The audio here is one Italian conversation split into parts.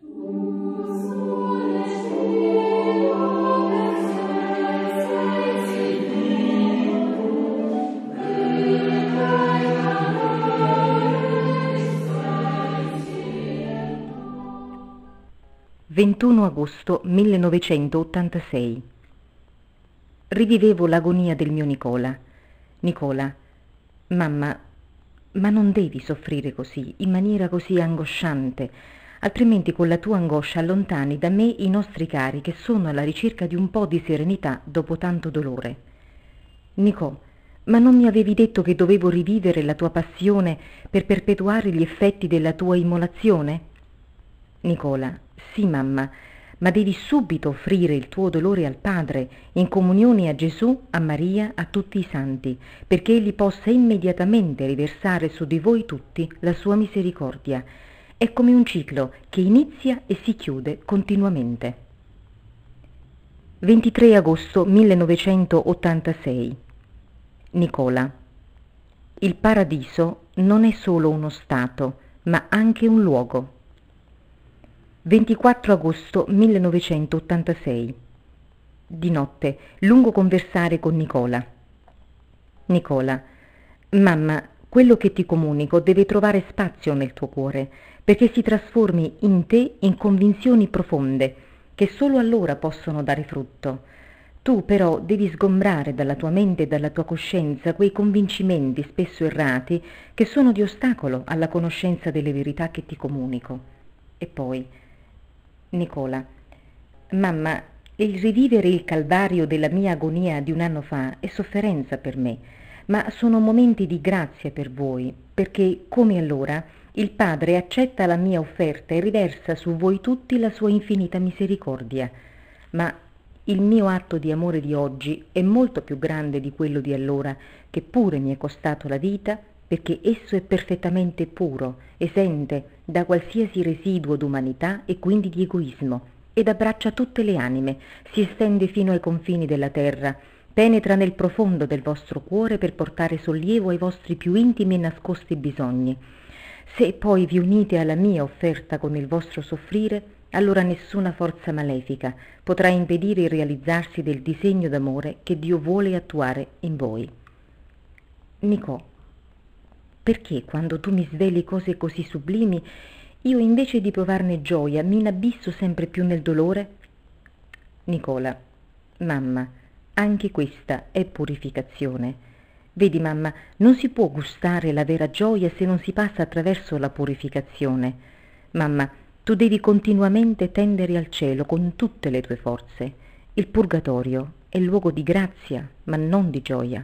«21 agosto 1986. Rivivevo l'agonia del mio Nicola. Nicola, mamma, ma non devi soffrire così, in maniera così angosciante, altrimenti con la tua angoscia allontani da me i nostri cari che sono alla ricerca di un po' di serenità dopo tanto dolore. Nicò, ma non mi avevi detto che dovevo rivivere la tua passione per perpetuare gli effetti della tua immolazione? Nicola, sì mamma, ma devi subito offrire il tuo dolore al Padre, in comunione a Gesù, a Maria, a tutti i santi, perché Egli possa immediatamente riversare su di voi tutti la sua misericordia. È come un ciclo che inizia e si chiude continuamente. 23 agosto 1986. Nicola, il paradiso non è solo uno stato, ma anche un luogo. 24 agosto 1986. Di notte, lungo conversare con Nicola. Nicola, mamma, quello che ti comunico deve trovare spazio nel tuo cuore, perché si trasformi in te in convinzioni profonde, che solo allora possono dare frutto. Tu però devi sgombrare dalla tua mente e dalla tua coscienza quei convincimenti spesso errati che sono di ostacolo alla conoscenza delle verità che ti comunico. E poi, Nicola, mamma, il rivivere il calvario della mia agonia di un anno fa è sofferenza per me, ma sono momenti di grazia per voi, perché, come allora, il Padre accetta la mia offerta e riversa su voi tutti la sua infinita misericordia. Ma il mio atto di amore di oggi è molto più grande di quello di allora, che pure mi è costato la vita, perché esso è perfettamente puro, esente da qualsiasi residuo d'umanità e quindi di egoismo, ed abbraccia tutte le anime, si estende fino ai confini della terra, penetra nel profondo del vostro cuore per portare sollievo ai vostri più intimi e nascosti bisogni. Se poi vi unite alla mia offerta con il vostro soffrire, allora nessuna forza malefica potrà impedire il realizzarsi del disegno d'amore che Dio vuole attuare in voi. Nicò, perché quando tu mi sveli cose così sublimi, io invece di provarne gioia mi inabisso sempre più nel dolore? Nicola, mamma, anche questa è purificazione. Vedi mamma, non si può gustare la vera gioia se non si passa attraverso la purificazione. Mamma, tu devi continuamente tendere al cielo con tutte le tue forze. Il purgatorio è luogo di grazia, ma non di gioia.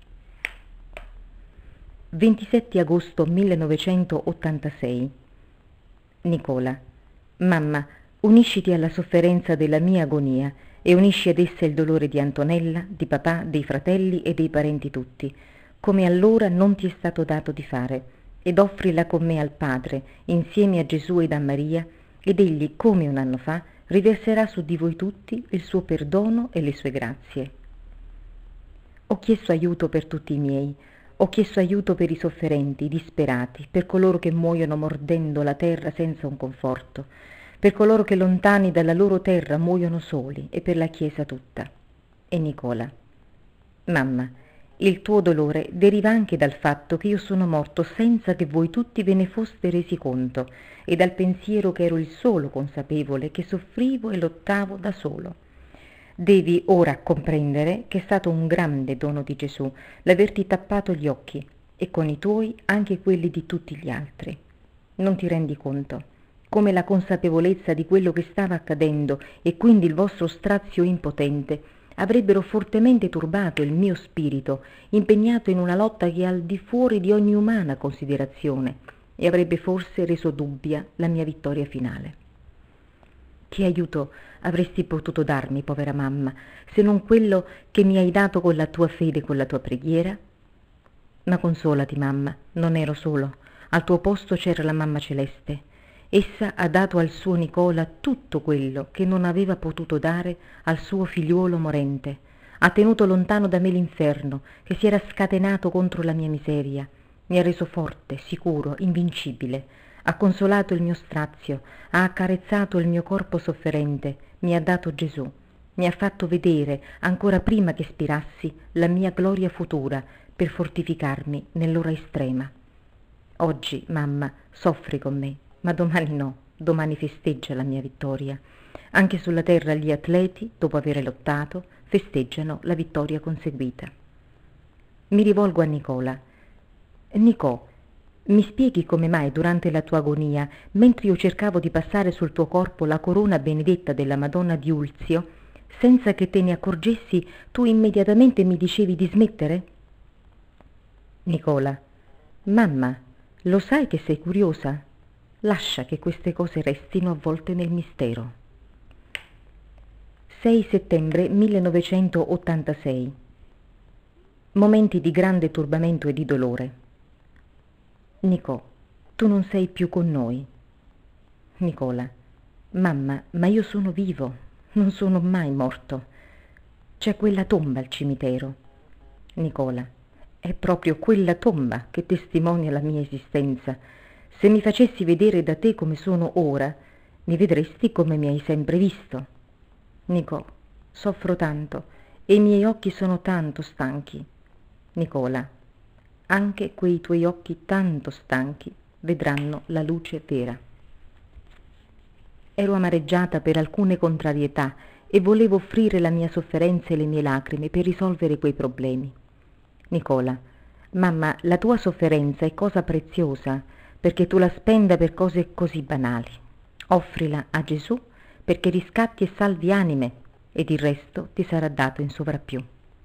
27 agosto 1986. Nicola, mamma, unisciti alla sofferenza della mia agonia e unisci ad essa il dolore di Antonella, di papà, dei fratelli e dei parenti tutti, come allora non ti è stato dato di fare, ed offrila con me al Padre, insieme a Gesù ed a Maria, ed egli, come un anno fa, riverserà su di voi tutti il suo perdono e le sue grazie. Ho chiesto aiuto per tutti i miei, ho chiesto aiuto per i sofferenti, i disperati, per coloro che muoiono mordendo la terra senza un conforto, per coloro che lontani dalla loro terra muoiono soli e per la Chiesa tutta. E Nicola, mamma, il tuo dolore deriva anche dal fatto che io sono morto senza che voi tutti ve ne foste resi conto e dal pensiero che ero il solo consapevole che soffrivo e lottavo da solo. Devi ora comprendere che è stato un grande dono di Gesù l'averti tappato gli occhi e con i tuoi anche quelli di tutti gli altri. Non ti rendi conto come la consapevolezza di quello che stava accadendo e quindi il vostro strazio impotente avrebbero fortemente turbato il mio spirito, impegnato in una lotta che è al di fuori di ogni umana considerazione e avrebbe forse reso dubbia la mia vittoria finale. Che aiuto avresti potuto darmi, povera mamma, se non quello che mi hai dato con la tua fede e con la tua preghiera? Ma consolati, mamma, non ero solo. Al tuo posto c'era la mamma celeste. Essa ha dato al suo Nicola tutto quello che non aveva potuto dare al suo figliuolo morente. Ha tenuto lontano da me l'inferno, che si era scatenato contro la mia miseria. Mi ha reso forte, sicuro, invincibile. ha consolato il mio strazio, ha accarezzato il mio corpo sofferente, mi ha dato Gesù, mi ha fatto vedere, ancora prima che spirassi, la mia gloria futura per fortificarmi nell'ora estrema. Oggi, mamma, soffri con me, ma domani no, domani festeggia la mia vittoria. Anche sulla terra gli atleti, dopo aver lottato, festeggiano la vittoria conseguita. Mi rivolgo a Nicola. Nicò, mi spieghi come mai durante la tua agonia, mentre io cercavo di passare sul tuo corpo la corona benedetta della Madonna di Ulzio, senza che te ne accorgessi, tu immediatamente mi dicevi di smettere? Nicola, mamma, lo sai che sei curiosa? Lascia che queste cose restino avvolte nel mistero. 6 settembre 1986. Momenti di grande turbamento e di dolore. Nicò, tu non sei più con noi. Nicola, mamma, ma io sono vivo, non sono mai morto. C'è quella tomba al cimitero. Nicola, è proprio quella tomba che testimonia la mia esistenza. Se mi facessi vedere da te come sono ora, mi vedresti come mi hai sempre visto. Nicò, soffro tanto e i miei occhi sono tanto stanchi. Nicola, anche quei tuoi occhi tanto stanchi vedranno la luce vera. Ero amareggiata per alcune contrarietà e volevo offrire la mia sofferenza e le mie lacrime per risolvere quei problemi. Nicola, mamma, la tua sofferenza è cosa preziosa perché tu la spenda per cose così banali. Offrila a Gesù perché riscatti e salvi anime ed il resto ti sarà dato in sovrappiù.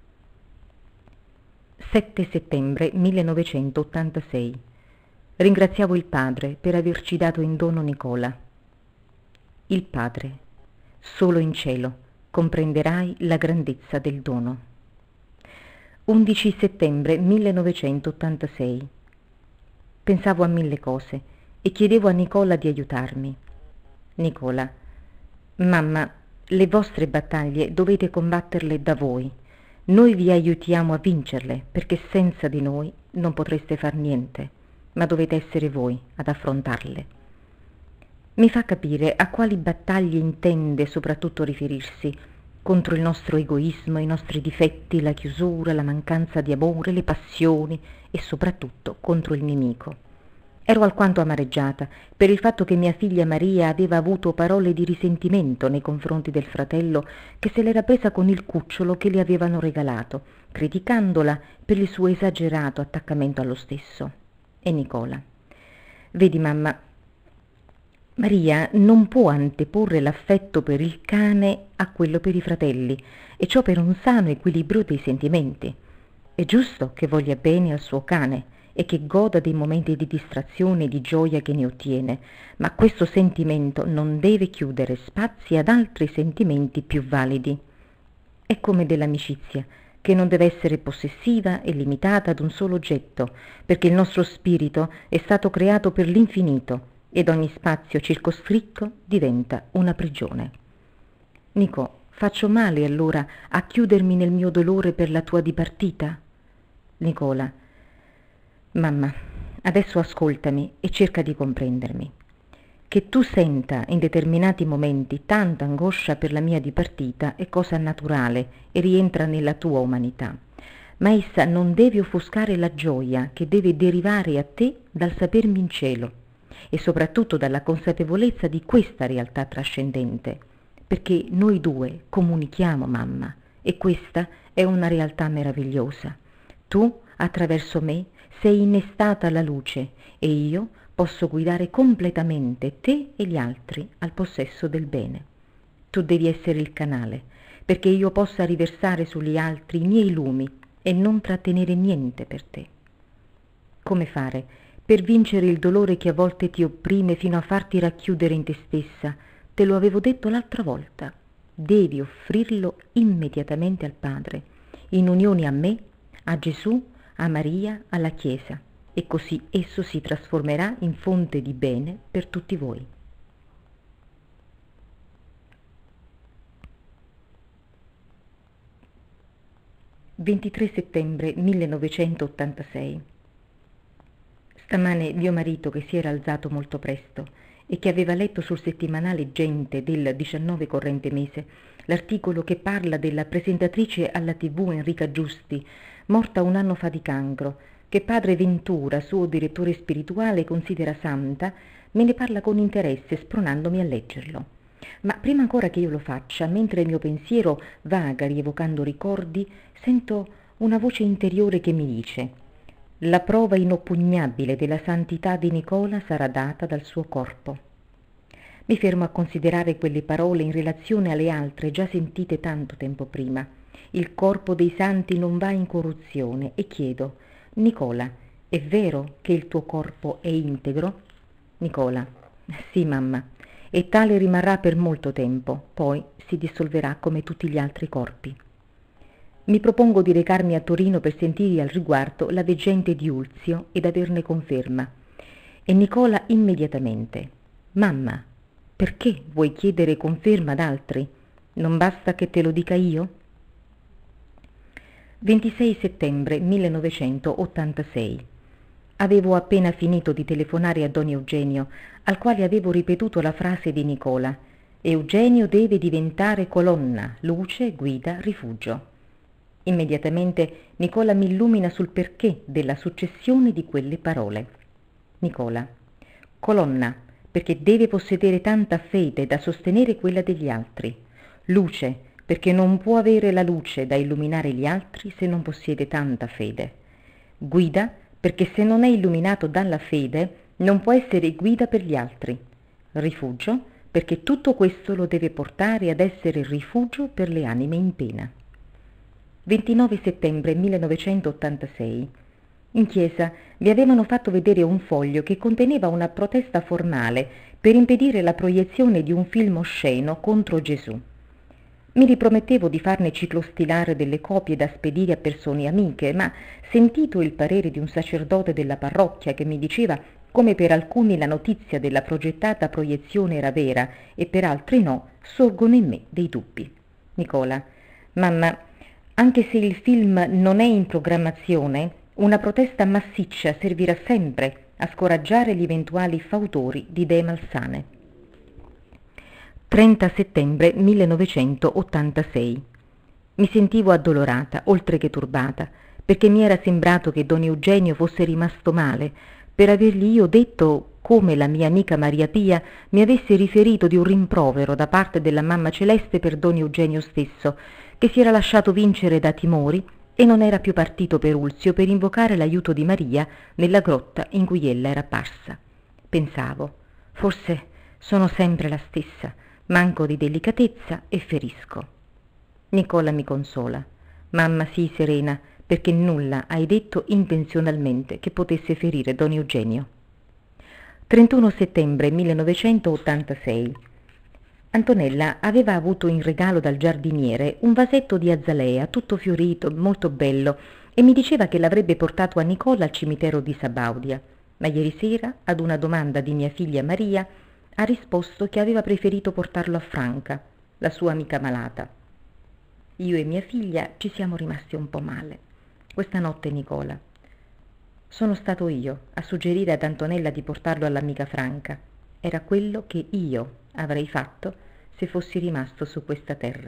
7 settembre 1986. Ringraziavo il Padre per averci dato in dono Nicola. Il Padre, solo in cielo comprenderai la grandezza del dono. 11 settembre 1986. Pensavo a mille cose e chiedevo a Nicola di aiutarmi. Nicola, mamma, le vostre battaglie dovete combatterle da voi. Noi vi aiutiamo a vincerle perché senza di noi non potreste far niente, ma dovete essere voi ad affrontarle. Mi fa capire a quali battaglie intende soprattutto riferirsi, contro il nostro egoismo, i nostri difetti, la chiusura, la mancanza di amore, le passioni e soprattutto contro il nemico. Ero alquanto amareggiata per il fatto che mia figlia Maria aveva avuto parole di risentimento nei confronti del fratello che se l'era presa con il cucciolo che le avevano regalato, criticandola per il suo esagerato attaccamento allo stesso. E Nicola, vedi mamma, Maria non può anteporre l'affetto per il cane a quello per i fratelli, e ciò per un sano equilibrio dei sentimenti. È giusto che voglia bene al suo cane e che goda dei momenti di distrazione e di gioia che ne ottiene, ma questo sentimento non deve chiudere spazi ad altri sentimenti più validi. È come dell'amicizia, che non deve essere possessiva e limitata ad un solo oggetto, perché il nostro spirito è stato creato per l'infinito ed ogni spazio circoscritto diventa una prigione. Nico, faccio male allora a chiudermi nel mio dolore per la tua dipartita? Nicola, mamma, adesso ascoltami e cerca di comprendermi. Che tu senta in determinati momenti tanta angoscia per la mia dipartita è cosa naturale e rientra nella tua umanità, ma essa non deve offuscare la gioia che deve derivare a te dal sapermi in cielo e soprattutto dalla consapevolezza di questa realtà trascendente, perché noi due comunichiamo, mamma, e questa è una realtà meravigliosa. Tu, attraverso me, sei innestata alla luce e io posso guidare completamente te e gli altri al possesso del bene. Tu devi essere il canale, perché io possa riversare sugli altri i miei lumi e non trattenere niente per te. Come fare per vincere il dolore che a volte ti opprime fino a farti racchiudere in te stessa? Te lo avevo detto l'altra volta. Devi offrirlo immediatamente al Padre, in unione a me, a Gesù, a Maria, alla Chiesa, e così esso si trasformerà in fonte di bene per tutti voi. «23 settembre 1986. Stamane mio marito, che si era alzato molto presto e che aveva letto sul settimanale Gente del 19 corrente mese l'articolo che parla della presentatrice alla TV Enrica Giusti, morta un anno fa di cancro, che padre Ventura, suo direttore spirituale, considera santa, me ne parla con interesse, spronandomi a leggerlo. Ma prima ancora che io lo faccia, mentre il mio pensiero vaga rievocando ricordi, sento una voce interiore che mi dice: la prova inoppugnabile della santità di Nicola sarà data dal suo corpo. Mi fermo a considerare quelle parole in relazione alle altre già sentite tanto tempo prima. Il corpo dei santi non va in corruzione, e chiedo: Nicola, è vero che il tuo corpo è integro? Nicola: sì, mamma, e tale rimarrà per molto tempo, poi si dissolverà come tutti gli altri corpi. Mi propongo di recarmi a Torino per sentire al riguardo la veggente di Ulzio ed averne conferma. E Nicola immediatamente: mamma, perché vuoi chiedere conferma ad altri? Non basta che te lo dica io? 26 settembre 1986. Avevo appena finito di telefonare a don Eugenio, al quale avevo ripetuto la frase di Nicola: Eugenio deve diventare colonna, luce, guida, rifugio. Immediatamente Nicola mi illumina sul perché della successione di quelle parole. Nicola: colonna, perché deve possedere tanta fede da sostenere quella degli altri. Luce, perché non può avere la luce da illuminare gli altri se non possiede tanta fede. Guida, perché se non è illuminato dalla fede non può essere guida per gli altri. Rifugio, perché tutto questo lo deve portare ad essere rifugio per le anime in pena. 29 settembre 1986. In chiesa vi avevano fatto vedere un foglio che conteneva una protesta formale per impedire la proiezione di un film osceno contro Gesù. Mi ripromettevo di farne ciclostilare delle copie da spedire a persone amiche, ma sentito il parere di un sacerdote della parrocchia che mi diceva come per alcuni la notizia della progettata proiezione era vera e per altri no, sorgono in me dei dubbi. Nicola: mamma, anche se il film non è in programmazione, una protesta massiccia servirà sempre a scoraggiare gli eventuali fautori di idee malsane. 30 settembre 1986. Mi sentivo addolorata, oltre che turbata, perché mi era sembrato che don Eugenio fosse rimasto male, per avergli io detto come la mia amica Maria Pia mi avesse riferito di un rimprovero da parte della Mamma Celeste per don Eugenio stesso, che si era lasciato vincere da timori e non era più partito per Ulzio per invocare l'aiuto di Maria nella grotta in cui ella era apparsa. Pensavo: forse sono sempre la stessa, manco di delicatezza e ferisco. Nicola mi consola: mamma, sii serena, perché nulla hai detto intenzionalmente che potesse ferire don Eugenio. 31 settembre 1986. Antonella aveva avuto in regalo dal giardiniere un vasetto di azalea tutto fiorito, molto bello, e mi diceva che l'avrebbe portato a Nicola al cimitero di Sabaudia, ma ieri sera, ad una domanda di mia figlia Maria, ha risposto che aveva preferito portarlo a Franca, la sua amica malata. Io e mia figlia ci siamo rimasti un po' male. Questa notte, Nicola, sono stato io a suggerire ad Antonella di portarlo all'amica Franca. Era quello che io avrei fatto se fossi rimasto su questa terra.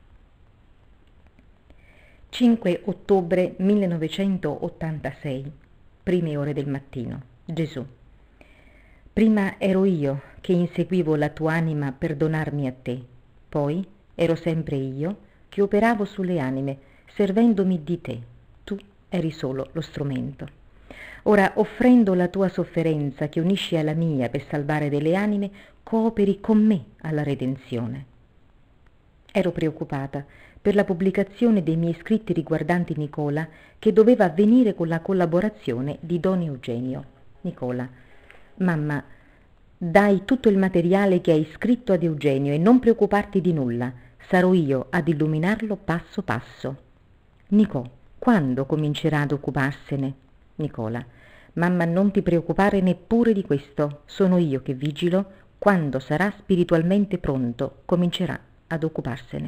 5 ottobre 1986, prime ore del mattino. Gesù: prima ero io che inseguivo la tua anima per donarmi a te, poi ero sempre io che operavo sulle anime, servendomi di te. Tu eri solo lo strumento. Ora, offrendo la tua sofferenza che unisci alla mia per salvare delle anime, cooperi con me alla redenzione. Ero preoccupata per la pubblicazione dei miei scritti riguardanti Nicola, che doveva avvenire con la collaborazione di don Eugenio. Nicola: mamma, dai tutto il materiale che hai scritto ad Eugenio e non preoccuparti di nulla, sarò io ad illuminarlo passo passo. Nicò: quando comincerà ad occuparsene? Nicola: mamma, non ti preoccupare neppure di questo, sono io che vigilo, quando sarà spiritualmente pronto comincerà ad occuparsene.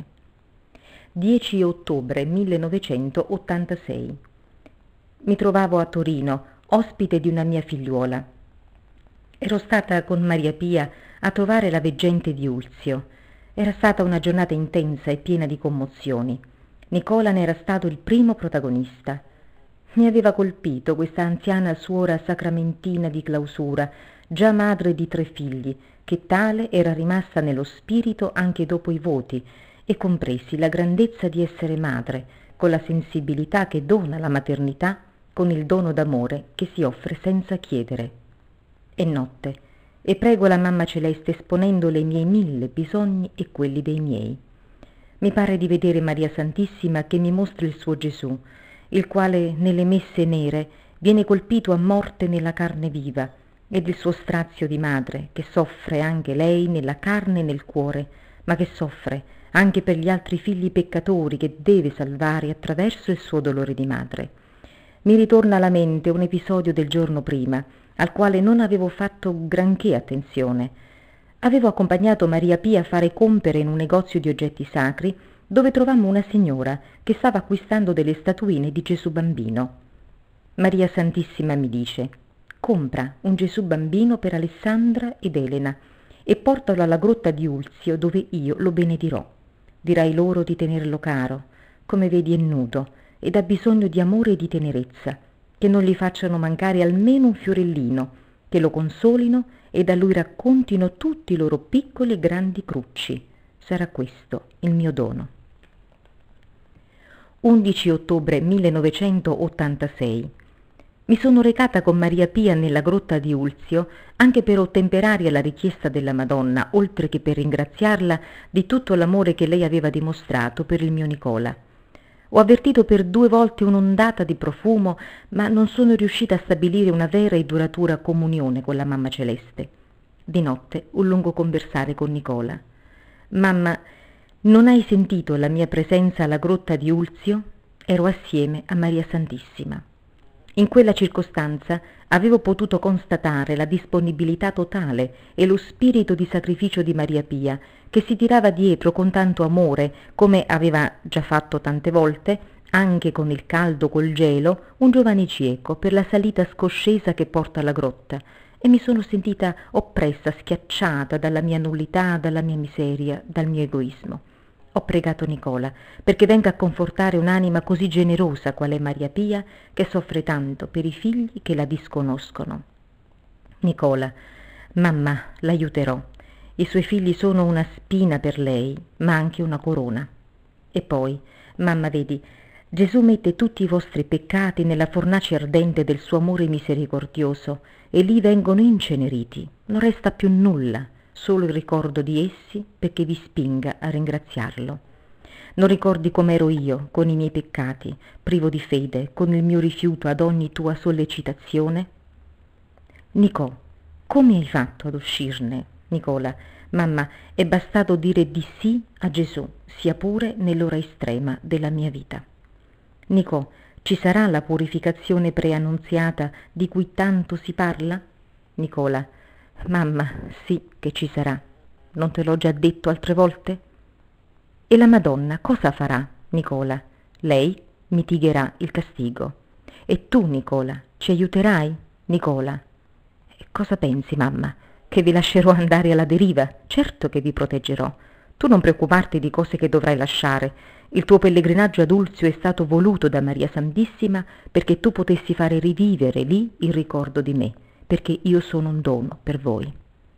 10 ottobre 1986. Mi trovavo a Torino, ospite di una mia figliuola. Ero stata con Maria Pia a trovare la veggente di Ulzio. Era stata una giornata intensa e piena di commozioni. Nicola ne era stato il primo protagonista. Mi aveva colpito questa anziana suora sacramentina di clausura, già madre di 3 figli, che tale era rimasta nello spirito anche dopo i voti, e compresi la grandezza di essere madre, con la sensibilità che dona la maternità, con il dono d'amore che si offre senza chiedere. È notte, e prego la Mamma Celeste esponendole i miei 1000 bisogni e quelli dei miei. Mi pare di vedere Maria Santissima che mi mostra il suo Gesù, il quale nelle messe nere viene colpito a morte nella carne viva, ed il suo strazio di madre, che soffre anche lei nella carne e nel cuore, ma che soffre anche per gli altri figli peccatori che deve salvare attraverso il suo dolore di madre. Mi ritorna alla mente un episodio del giorno prima, al quale non avevo fatto granché attenzione. Avevo accompagnato Maria Pia a fare compere in un negozio di oggetti sacri, dove trovammo una signora che stava acquistando delle statuine di Gesù Bambino. Maria Santissima mi dice: «Compra un Gesù Bambino per Alessandra ed Elena e portalo alla grotta di Ulzio, dove io lo benedirò. Dirai loro di tenerlo caro, come vedi è nudo ed ha bisogno di amore e di tenerezza, che non gli facciano mancare almeno un fiorellino, che lo consolino e da lui raccontino tutti i loro piccoli e grandi crucci. Sarà questo il mio dono». 11 ottobre 1986. Mi sono recata con Maria Pia nella grotta di Ulzio anche per ottemperare alla richiesta della Madonna, oltre che per ringraziarla di tutto l'amore che lei aveva dimostrato per il mio Nicola. Ho avvertito per 2 volte un'ondata di profumo, ma non sono riuscita a stabilire una vera e duratura comunione con la Mamma Celeste. Di notte un lungo conversare con Nicola. «Mamma, non hai sentito la mia presenza alla grotta di Ulzio? Ero assieme a Maria Santissima. In quella circostanza avevo potuto constatare la disponibilità totale e lo spirito di sacrificio di Maria Pia, che si tirava dietro con tanto amore, come aveva già fatto tante volte, anche con il caldo, col gelo, un giovane cieco per la salita scoscesa che porta alla grotta, e mi sono sentita oppressa, schiacciata dalla mia nullità, dalla mia miseria, dal mio egoismo. Ho pregato Nicola perché venga a confortare un'anima così generosa qual è Maria Pia, che soffre tanto per i figli che la disconoscono. Nicola, mamma, l'aiuterò. I suoi figli sono una spina per lei, ma anche una corona. E poi, mamma, vedi, Gesù mette tutti i vostri peccati nella fornace ardente del suo amore misericordioso e lì vengono inceneriti. Non resta più nulla, solo il ricordo di essi perché vi spinga a ringraziarlo. Non ricordi com'ero io con i miei peccati, privo di fede, con il mio rifiuto ad ogni tua sollecitazione? Nicò, come hai fatto ad uscirne? Nicola, mamma, è bastato dire di sì a Gesù, sia pure nell'ora estrema della mia vita. Nicò, ci sarà la purificazione preannunziata di cui tanto si parla? Nicola, mamma, sì che ci sarà. Non te l'ho già detto altre volte? E la Madonna cosa farà, Nicola? Lei mitigherà il castigo. E tu, Nicola, ci aiuterai, Nicola? E cosa pensi, mamma? Che vi lascerò andare alla deriva? Certo che vi proteggerò. Tu non preoccuparti di cose che dovrai lasciare. Il tuo pellegrinaggio ad Ulzio è stato voluto da Maria Santissima perché tu potessi fare rivivere lì il ricordo di me, perché io sono un dono per voi.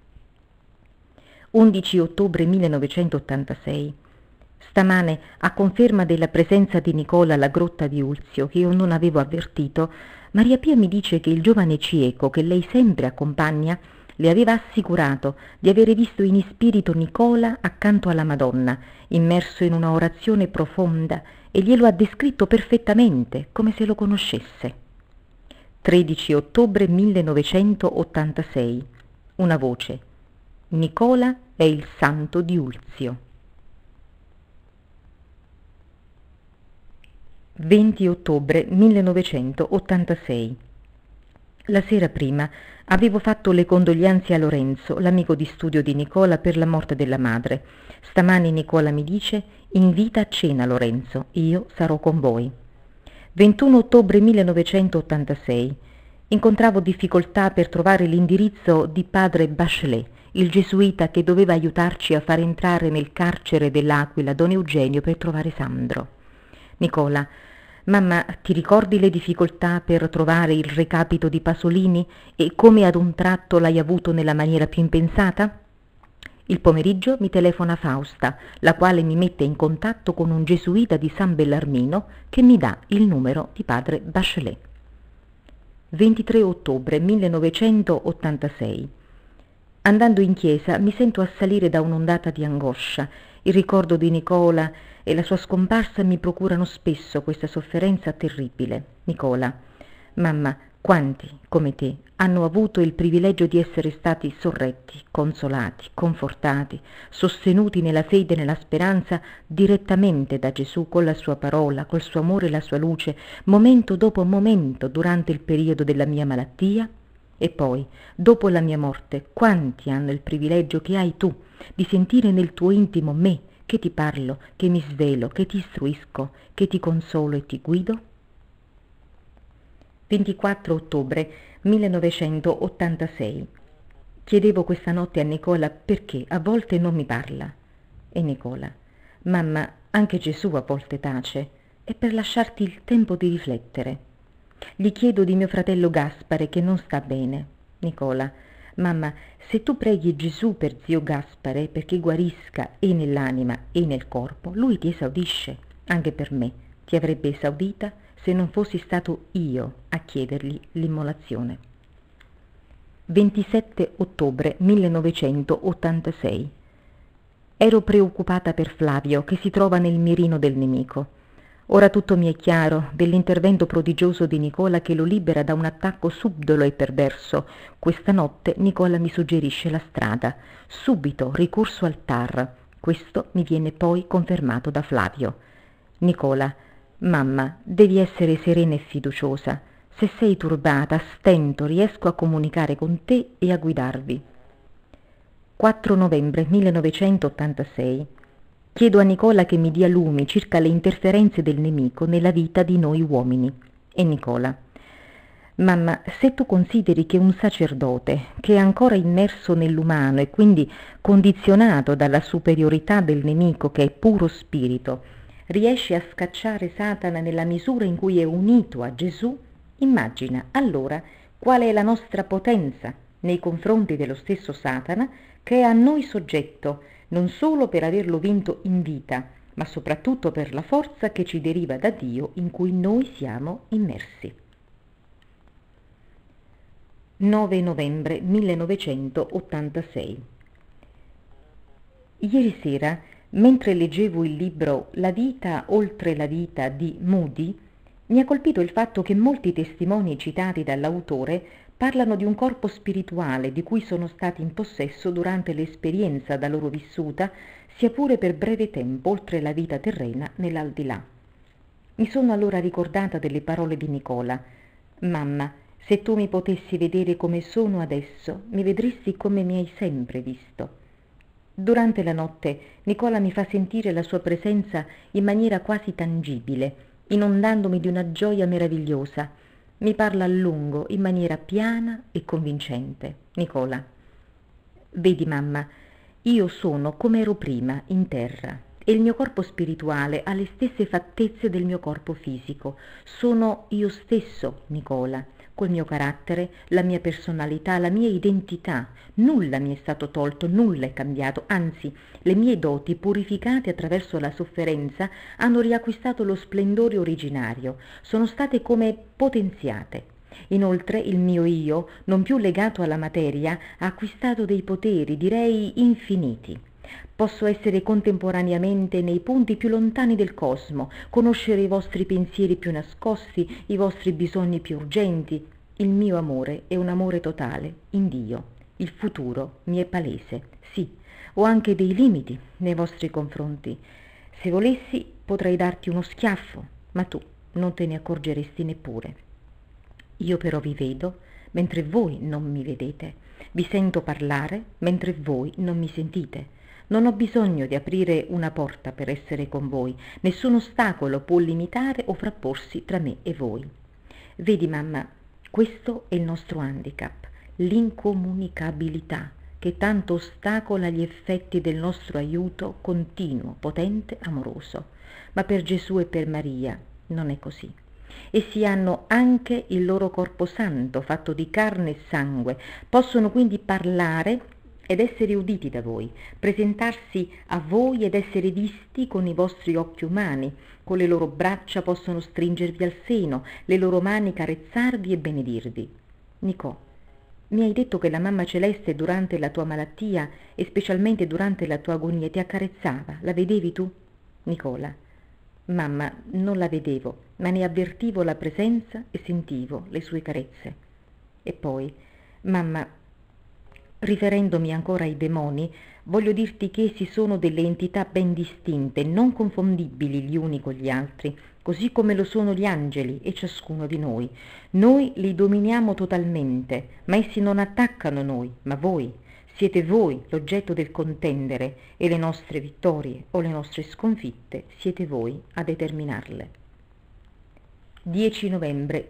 11 ottobre 1986. Stamane, a conferma della presenza di Nicola alla grotta di Ulzio, che io non avevo avvertito, Maria Pia mi dice che il giovane cieco che lei sempre accompagna le aveva assicurato di avere visto in spirito Nicola accanto alla Madonna, immerso in una orazione profonda, e glielo ha descritto perfettamente, come se lo conoscesse. 13 ottobre 1986. Una voce. Nicola è il santo di Ulzio. 20 ottobre 1986. La sera prima avevo fatto le condoglianze a Lorenzo, l'amico di studio di Nicola, per la morte della madre. Stamani Nicola mi dice: invita a cena Lorenzo, io sarò con voi. 21 ottobre 1986. Incontravo difficoltà per trovare l'indirizzo di padre Bachelet, il gesuita che doveva aiutarci a far entrare nel carcere dell'Aquila don Eugenio per trovare Sandro. Nicola, mamma, ti ricordi le difficoltà per trovare il recapito di Pasolini e come ad un tratto l'hai avuto nella maniera più impensata? Il pomeriggio mi telefona Fausta, la quale mi mette in contatto con un gesuita di San Bellarmino che mi dà il numero di padre Bachelet. 23 ottobre 1986. Andando in chiesa mi sento assalire da un'ondata di angoscia. Il ricordo di Nicola e la sua scomparsa mi procurano spesso questa sofferenza terribile. Nicola, mamma, quanti, come te, hanno avuto il privilegio di essere stati sorretti, consolati, confortati, sostenuti nella fede e nella speranza direttamente da Gesù con la sua parola, col suo amore e la sua luce, momento dopo momento durante il periodo della mia malattia? E poi, dopo la mia morte, quanti hanno il privilegio che hai tu di sentire nel tuo intimo me, che ti parlo, che mi svelo, che ti istruisco, che ti consolo e ti guido? 24 ottobre 1986. Chiedevo questa notte a Nicola perché a volte non mi parla. E Nicola, mamma, anche Gesù a volte tace, è per lasciarti il tempo di riflettere. Gli chiedo di mio fratello Gaspare che non sta bene. Nicola, mamma, se tu preghi Gesù per zio Gaspare perché guarisca e nell'anima e nel corpo, lui ti esaudisce, anche per me, ti avrebbe esaudita se non fossi stato io a chiedergli l'immolazione. 27 ottobre 1986. Ero preoccupata per Flavio, che si trova nel mirino del nemico. Ora tutto mi è chiaro dell'intervento prodigioso di Nicola che lo libera da un attacco subdolo e perverso. Questa notte Nicola mi suggerisce la strada. Subito ricorso al TAR. Questo mi viene poi confermato da Flavio. Nicola, mamma, devi essere serena e fiduciosa. Se sei turbata, stento, riesco a comunicare con te e a guidarvi. 4 novembre 1986. Chiedo a Nicola che mi dia lumi circa le interferenze del nemico nella vita di noi uomini. E Nicola, mamma, se tu consideri che un sacerdote, che è ancora immerso nell'umano e quindi condizionato dalla superiorità del nemico che è puro spirito, riesce a scacciare Satana nella misura in cui è unito a Gesù, immagina allora qual è la nostra potenza nei confronti dello stesso Satana che è a noi soggetto, non solo per averlo vinto in vita, ma soprattutto per la forza che ci deriva da Dio in cui noi siamo immersi. 9 novembre 1986. Ieri sera, mentre leggevo il libro La vita oltre la vita di Moody, mi ha colpito il fatto che molti testimoni citati dall'autore parlano di un corpo spirituale di cui sono stati in possesso durante l'esperienza da loro vissuta, sia pure per breve tempo, oltre la vita terrena nell'aldilà. Mi sono allora ricordata delle parole di Nicola. Mamma, se tu mi potessi vedere come sono adesso, mi vedresti come mi hai sempre visto. Durante la notte Nicola mi fa sentire la sua presenza in maniera quasi tangibile, inondandomi di una gioia meravigliosa. Mi parla a lungo, in maniera piana e convincente. Nicola, vedi mamma, io sono come ero prima, in terra, e il mio corpo spirituale ha le stesse fattezze del mio corpo fisico. Sono io stesso, Nicola, col mio carattere, la mia personalità, la mia identità. Nulla mi è stato tolto, nulla è cambiato, anzi, le mie doti, purificate attraverso la sofferenza, hanno riacquistato lo splendore originario, sono state come potenziate. Inoltre il mio io, non più legato alla materia, ha acquistato dei poteri, direi infiniti. Posso essere contemporaneamente nei punti più lontani del cosmo, conoscere i vostri pensieri più nascosti, i vostri bisogni più urgenti. Il mio amore è un amore totale, in Dio. Il futuro mi è palese. Sì, ho anche dei limiti nei vostri confronti. Se volessi potrei darti uno schiaffo, ma tu non te ne accorgeresti neppure. Io però vi vedo mentre voi non mi vedete. Vi sento parlare mentre voi non mi sentite. Non ho bisogno di aprire una porta per essere con voi. Nessun ostacolo può limitare o frapporsi tra me e voi. Vedi, mamma, Questo è il nostro handicap, l'incomunicabilità, che tanto ostacola gli effetti del nostro aiuto continuo, potente, amoroso. Ma per Gesù e per Maria non è così. Essi hanno anche il loro corpo santo, fatto di carne e sangue, possono quindi parlare ed essere uditi da voi, presentarsi a voi ed essere visti con i vostri occhi umani, con le loro braccia possono stringervi al seno, le loro mani carezzarvi e benedirvi. Nicò, mi hai detto che la mamma celeste durante la tua malattia e specialmente durante la tua agonia ti accarezzava, la vedevi tu? Nicola, mamma, non la vedevo, ma ne avvertivo la presenza e sentivo le sue carezze. E poi, mamma, riferendomi ancora ai demoni, voglio dirti che essi sono delle entità ben distinte, non confondibili gli uni con gli altri, così come lo sono gli angeli e ciascuno di noi. Noi li dominiamo totalmente, ma essi non attaccano noi, ma voi. Siete voi l'oggetto del contendere e le nostre vittorie o le nostre sconfitte siete voi a determinarle. 10 novembre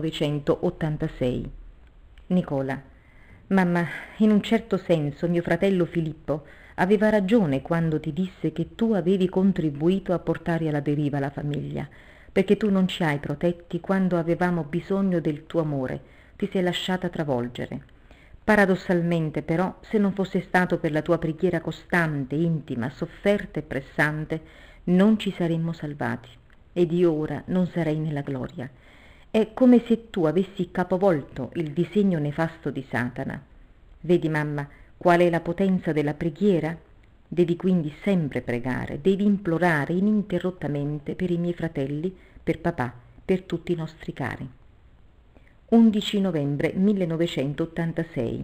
1986. Nicola. Mamma, in un certo senso mio fratello Filippo aveva ragione quando ti disse che tu avevi contribuito a portare alla deriva la famiglia, perché tu non ci hai protetti quando avevamo bisogno del tuo amore, ti sei lasciata travolgere. Paradossalmente però, se non fosse stato per la tua preghiera costante, intima, sofferta e pressante, non ci saremmo salvati, ed io ora non sarei nella gloria. È come se tu avessi capovolto il disegno nefasto di Satana. Vedi, mamma, qual è la potenza della preghiera? Devi quindi sempre pregare, devi implorare ininterrottamente per i miei fratelli, per papà, per tutti i nostri cari. 11 novembre 1986.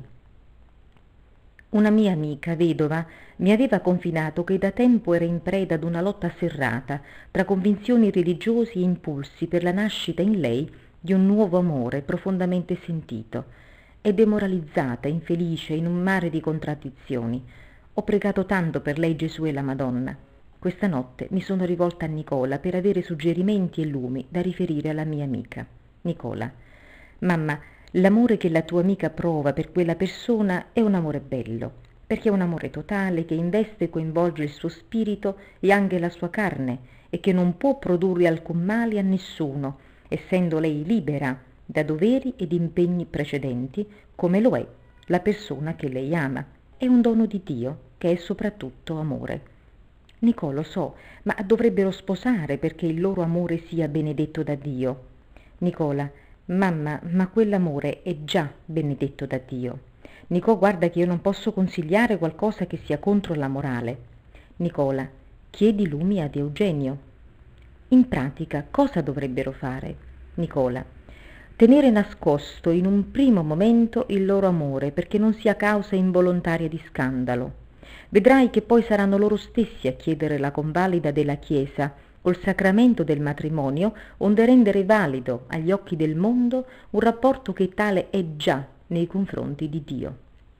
Una mia amica, vedova, mi aveva confidato che da tempo era in preda ad una lotta serrata tra convinzioni religiose e impulsi per la nascita in lei di un nuovo amore profondamente sentito. È demoralizzata, infelice, in un mare di contraddizioni. Ho pregato tanto per lei Gesù e la Madonna. Questa notte mi sono rivolta a Nicola per avere suggerimenti e lumi da riferire alla mia amica. Nicola. Mamma, l'amore che la tua amica prova per quella persona è un amore bello, perché è un amore totale che investe e coinvolge il suo spirito e anche la sua carne e che non può produrre alcun male a nessuno, essendo lei libera da doveri ed impegni precedenti, come lo è la persona che lei ama. È un dono di Dio, che è soprattutto amore. Nicolò, so, ma dovrebbero sposare perché il loro amore sia benedetto da Dio. Nicola, mamma, ma quell'amore è già benedetto da Dio. Nicò, guarda che io non posso consigliare qualcosa che sia contro la morale. Nicola, chiedi lumi ad Eugenio. In pratica, cosa dovrebbero fare? Nicola, tenere nascosto in un primo momento il loro amore perché non sia causa involontaria di scandalo. Vedrai che poi saranno loro stessi a chiedere la convalida della Chiesa col sacramento del matrimonio, onde rendere valido agli occhi del mondo un rapporto che tale è già nei confronti di Dio.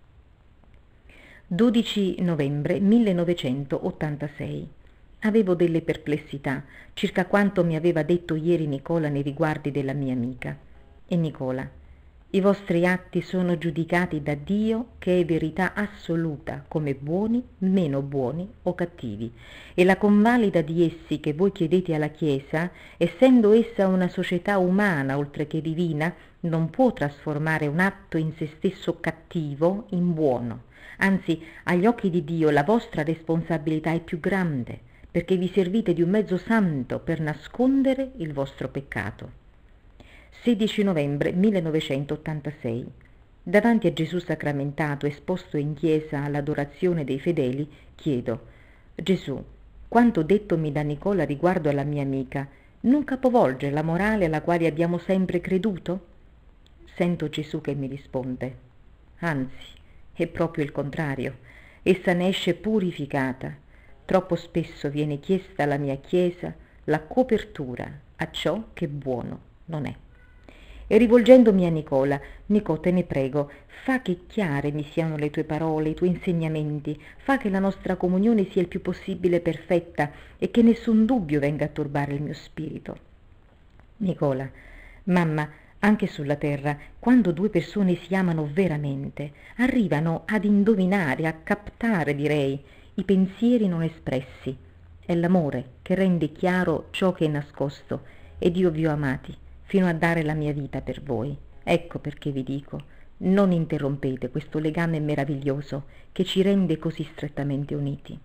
12 novembre 1986. Avevo delle perplessità circa quanto mi aveva detto ieri Nicola nei riguardi della mia amica. E Nicola, i vostri atti sono giudicati da Dio, che è verità assoluta, come buoni, meno buoni o cattivi, e la convalida di essi che voi chiedete alla Chiesa, essendo essa una società umana oltre che divina, non può trasformare un atto in se stesso cattivo in buono. Anzi, agli occhi di Dio la vostra responsabilità è più grande, perché vi servite di un mezzo santo per nascondere il vostro peccato. 16 novembre 1986. Davanti a Gesù sacramentato esposto in chiesa all'adorazione dei fedeli, chiedo: Gesù, quanto dettomi da Nicola riguardo alla mia amica, non capovolge la morale alla quale abbiamo sempre creduto? Sento Gesù che mi risponde: anzi, è proprio il contrario, essa ne esce purificata. Troppo spesso viene chiesta alla mia Chiesa la copertura a ciò che buono non è. E rivolgendomi a Nicola: Nicò, te ne prego, fa che chiare mi siano le tue parole, i tuoi insegnamenti, fa che la nostra comunione sia il più possibile perfetta e che nessun dubbio venga a turbare il mio spirito. Nicola, mamma, Anche sulla terra, quando due persone si amano veramente, arrivano ad indovinare, a captare, direi, i pensieri non espressi. È l'amore che rende chiaro ciò che è nascosto, ed io vi ho amati fino a dare la mia vita per voi. Ecco perché vi dico, non interrompete questo legame meraviglioso che ci rende così strettamente uniti.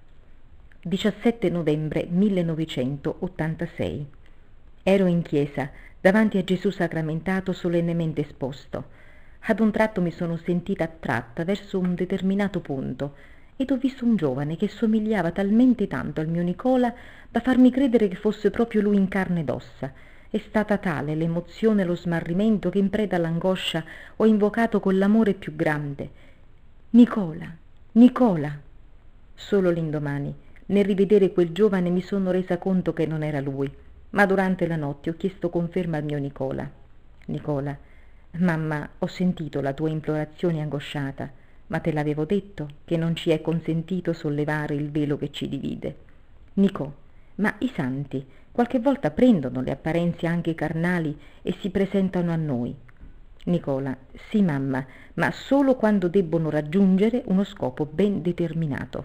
17 novembre 1986. Ero in chiesa, davanti a Gesù sacramentato solennemente esposto. Ad un tratto mi sono sentita attratta verso un determinato punto ed ho visto un giovane che somigliava talmente tanto al mio Nicola da farmi credere che fosse proprio lui in carne ed ossa. È stata tale l'emozione e lo smarrimento che in preda all'angoscia ho invocato con l'amore più grande: Nicola, Nicola! Solo l'indomani, nel rivedere quel giovane, mi sono resa conto che non era lui, ma durante la notte ho chiesto conferma al mio Nicola. Nicola, mamma, ho sentito la tua implorazione angosciata, ma te l'avevo detto che non ci è consentito sollevare il velo che ci divide. Nico, ma i santi qualche volta prendono le apparenze anche carnali e si presentano a noi. Nicola, sì mamma, ma solo quando debbono raggiungere uno scopo ben determinato.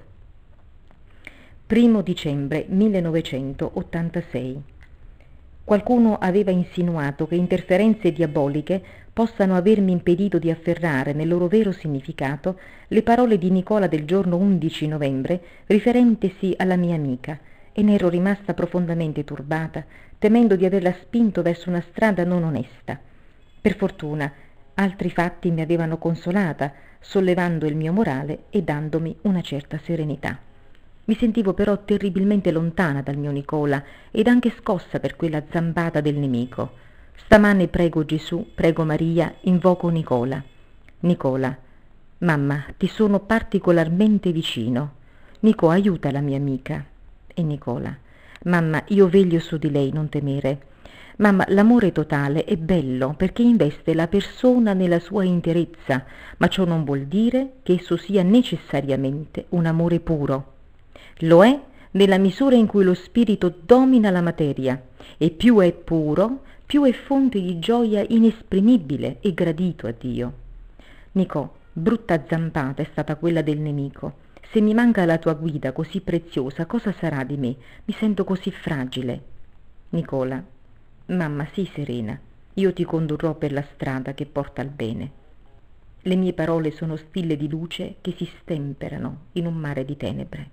1 dicembre 1986. Qualcuno aveva insinuato che interferenze diaboliche possano avermi impedito di afferrare nel loro vero significato le parole di Nicola del giorno 11 novembre riferentesi alla mia amica, e ne ero rimasta profondamente turbata, temendo di averla spinto verso una strada non onesta. Per fortuna, altri fatti mi avevano consolata, sollevando il mio morale e dandomi una certa serenità. Mi sentivo però terribilmente lontana dal mio Nicola ed anche scossa per quella zampata del nemico. Stamane prego Gesù, prego Maria, invoco Nicola. Nicola, mamma, ti sono particolarmente vicino. Nico, aiuta la mia amica. E Nicola, mamma, io veglio su di lei, non temere. Mamma, l'amore totale è bello perché investe la persona nella sua interezza, ma ciò non vuol dire che esso sia necessariamente un amore puro. Lo è nella misura in cui lo spirito domina la materia, e più è puro, più è fonte di gioia inesprimibile e gradito a Dio. Nicò, brutta zampata è stata quella del nemico. Se mi manca la tua guida così preziosa, cosa sarà di me? Mi sento così fragile. Nicola, mamma, sii serena, io ti condurrò per la strada che porta al bene. Le mie parole sono stille di luce che si stemperano in un mare di tenebre.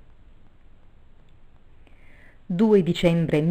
2 dicembre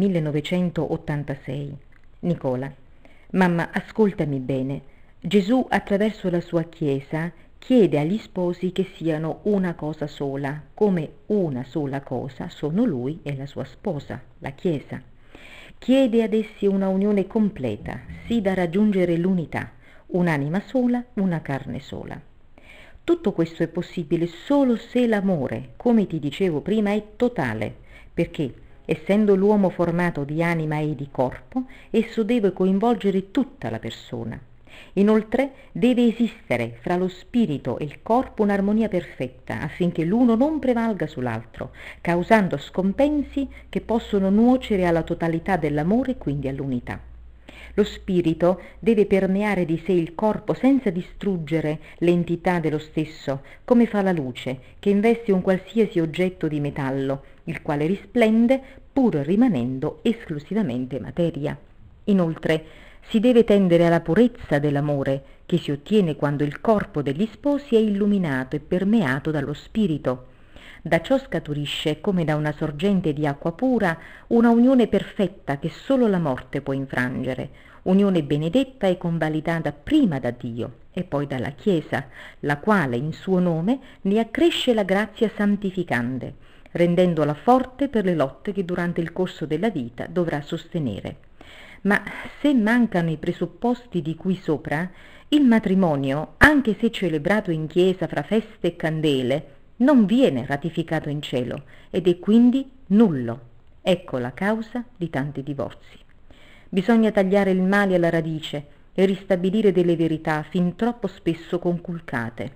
1986. Nicola, mamma, ascoltami bene. Gesù, attraverso la sua Chiesa, chiede agli sposi che siano una cosa sola, come una sola cosa sono lui e la sua sposa, la Chiesa. Chiede ad essi una unione completa, sì da raggiungere l'unità, un'anima sola, una carne sola. Tutto questo è possibile solo se l'amore, come ti dicevo prima, è totale, perché, essendo l'uomo formato di anima e di corpo, esso deve coinvolgere tutta la persona. Inoltre deve esistere fra lo spirito e il corpo un'armonia perfetta affinché l'uno non prevalga sull'altro, causando scompensi che possono nuocere alla totalità dell'amore e quindi all'unità. Lo spirito deve permeare di sé il corpo senza distruggere l'entità dello stesso, come fa la luce, che investe un qualsiasi oggetto di metallo, il quale risplende pur rimanendo esclusivamente materia. Inoltre, si deve tendere alla purezza dell'amore, che si ottiene quando il corpo degli sposi è illuminato e permeato dallo spirito. Da ciò scaturisce, come da una sorgente di acqua pura, una unione perfetta che solo la morte può infrangere, unione benedetta e convalidata prima da Dio e poi dalla Chiesa, la quale in suo nome ne accresce la grazia santificante, rendendola forte per le lotte che durante il corso della vita dovrà sostenere. Ma se mancano i presupposti di cui sopra, il matrimonio, anche se celebrato in chiesa fra feste e candele, non viene ratificato in cielo ed è quindi nullo. Ecco la causa di tanti divorzi. Bisogna tagliare il male alla radice e ristabilire delle verità fin troppo spesso conculcate.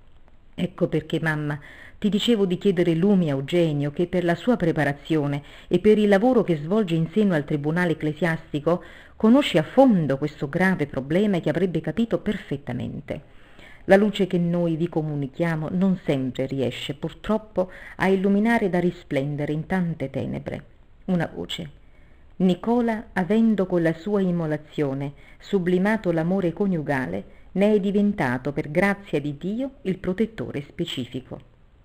Ecco perché, mamma, ti dicevo di chiedere lumi a Eugenio che per la sua preparazione e per il lavoro che svolge in seno al tribunale ecclesiastico conosce a fondo questo grave problema che avrebbe capito perfettamente. La luce che noi vi comunichiamo non sempre riesce, purtroppo, a illuminare da risplendere in tante tenebre. Una voce. Nicola, avendo con la sua immolazione sublimato l'amore coniugale, ne è diventato, per grazia di Dio, il protettore specifico.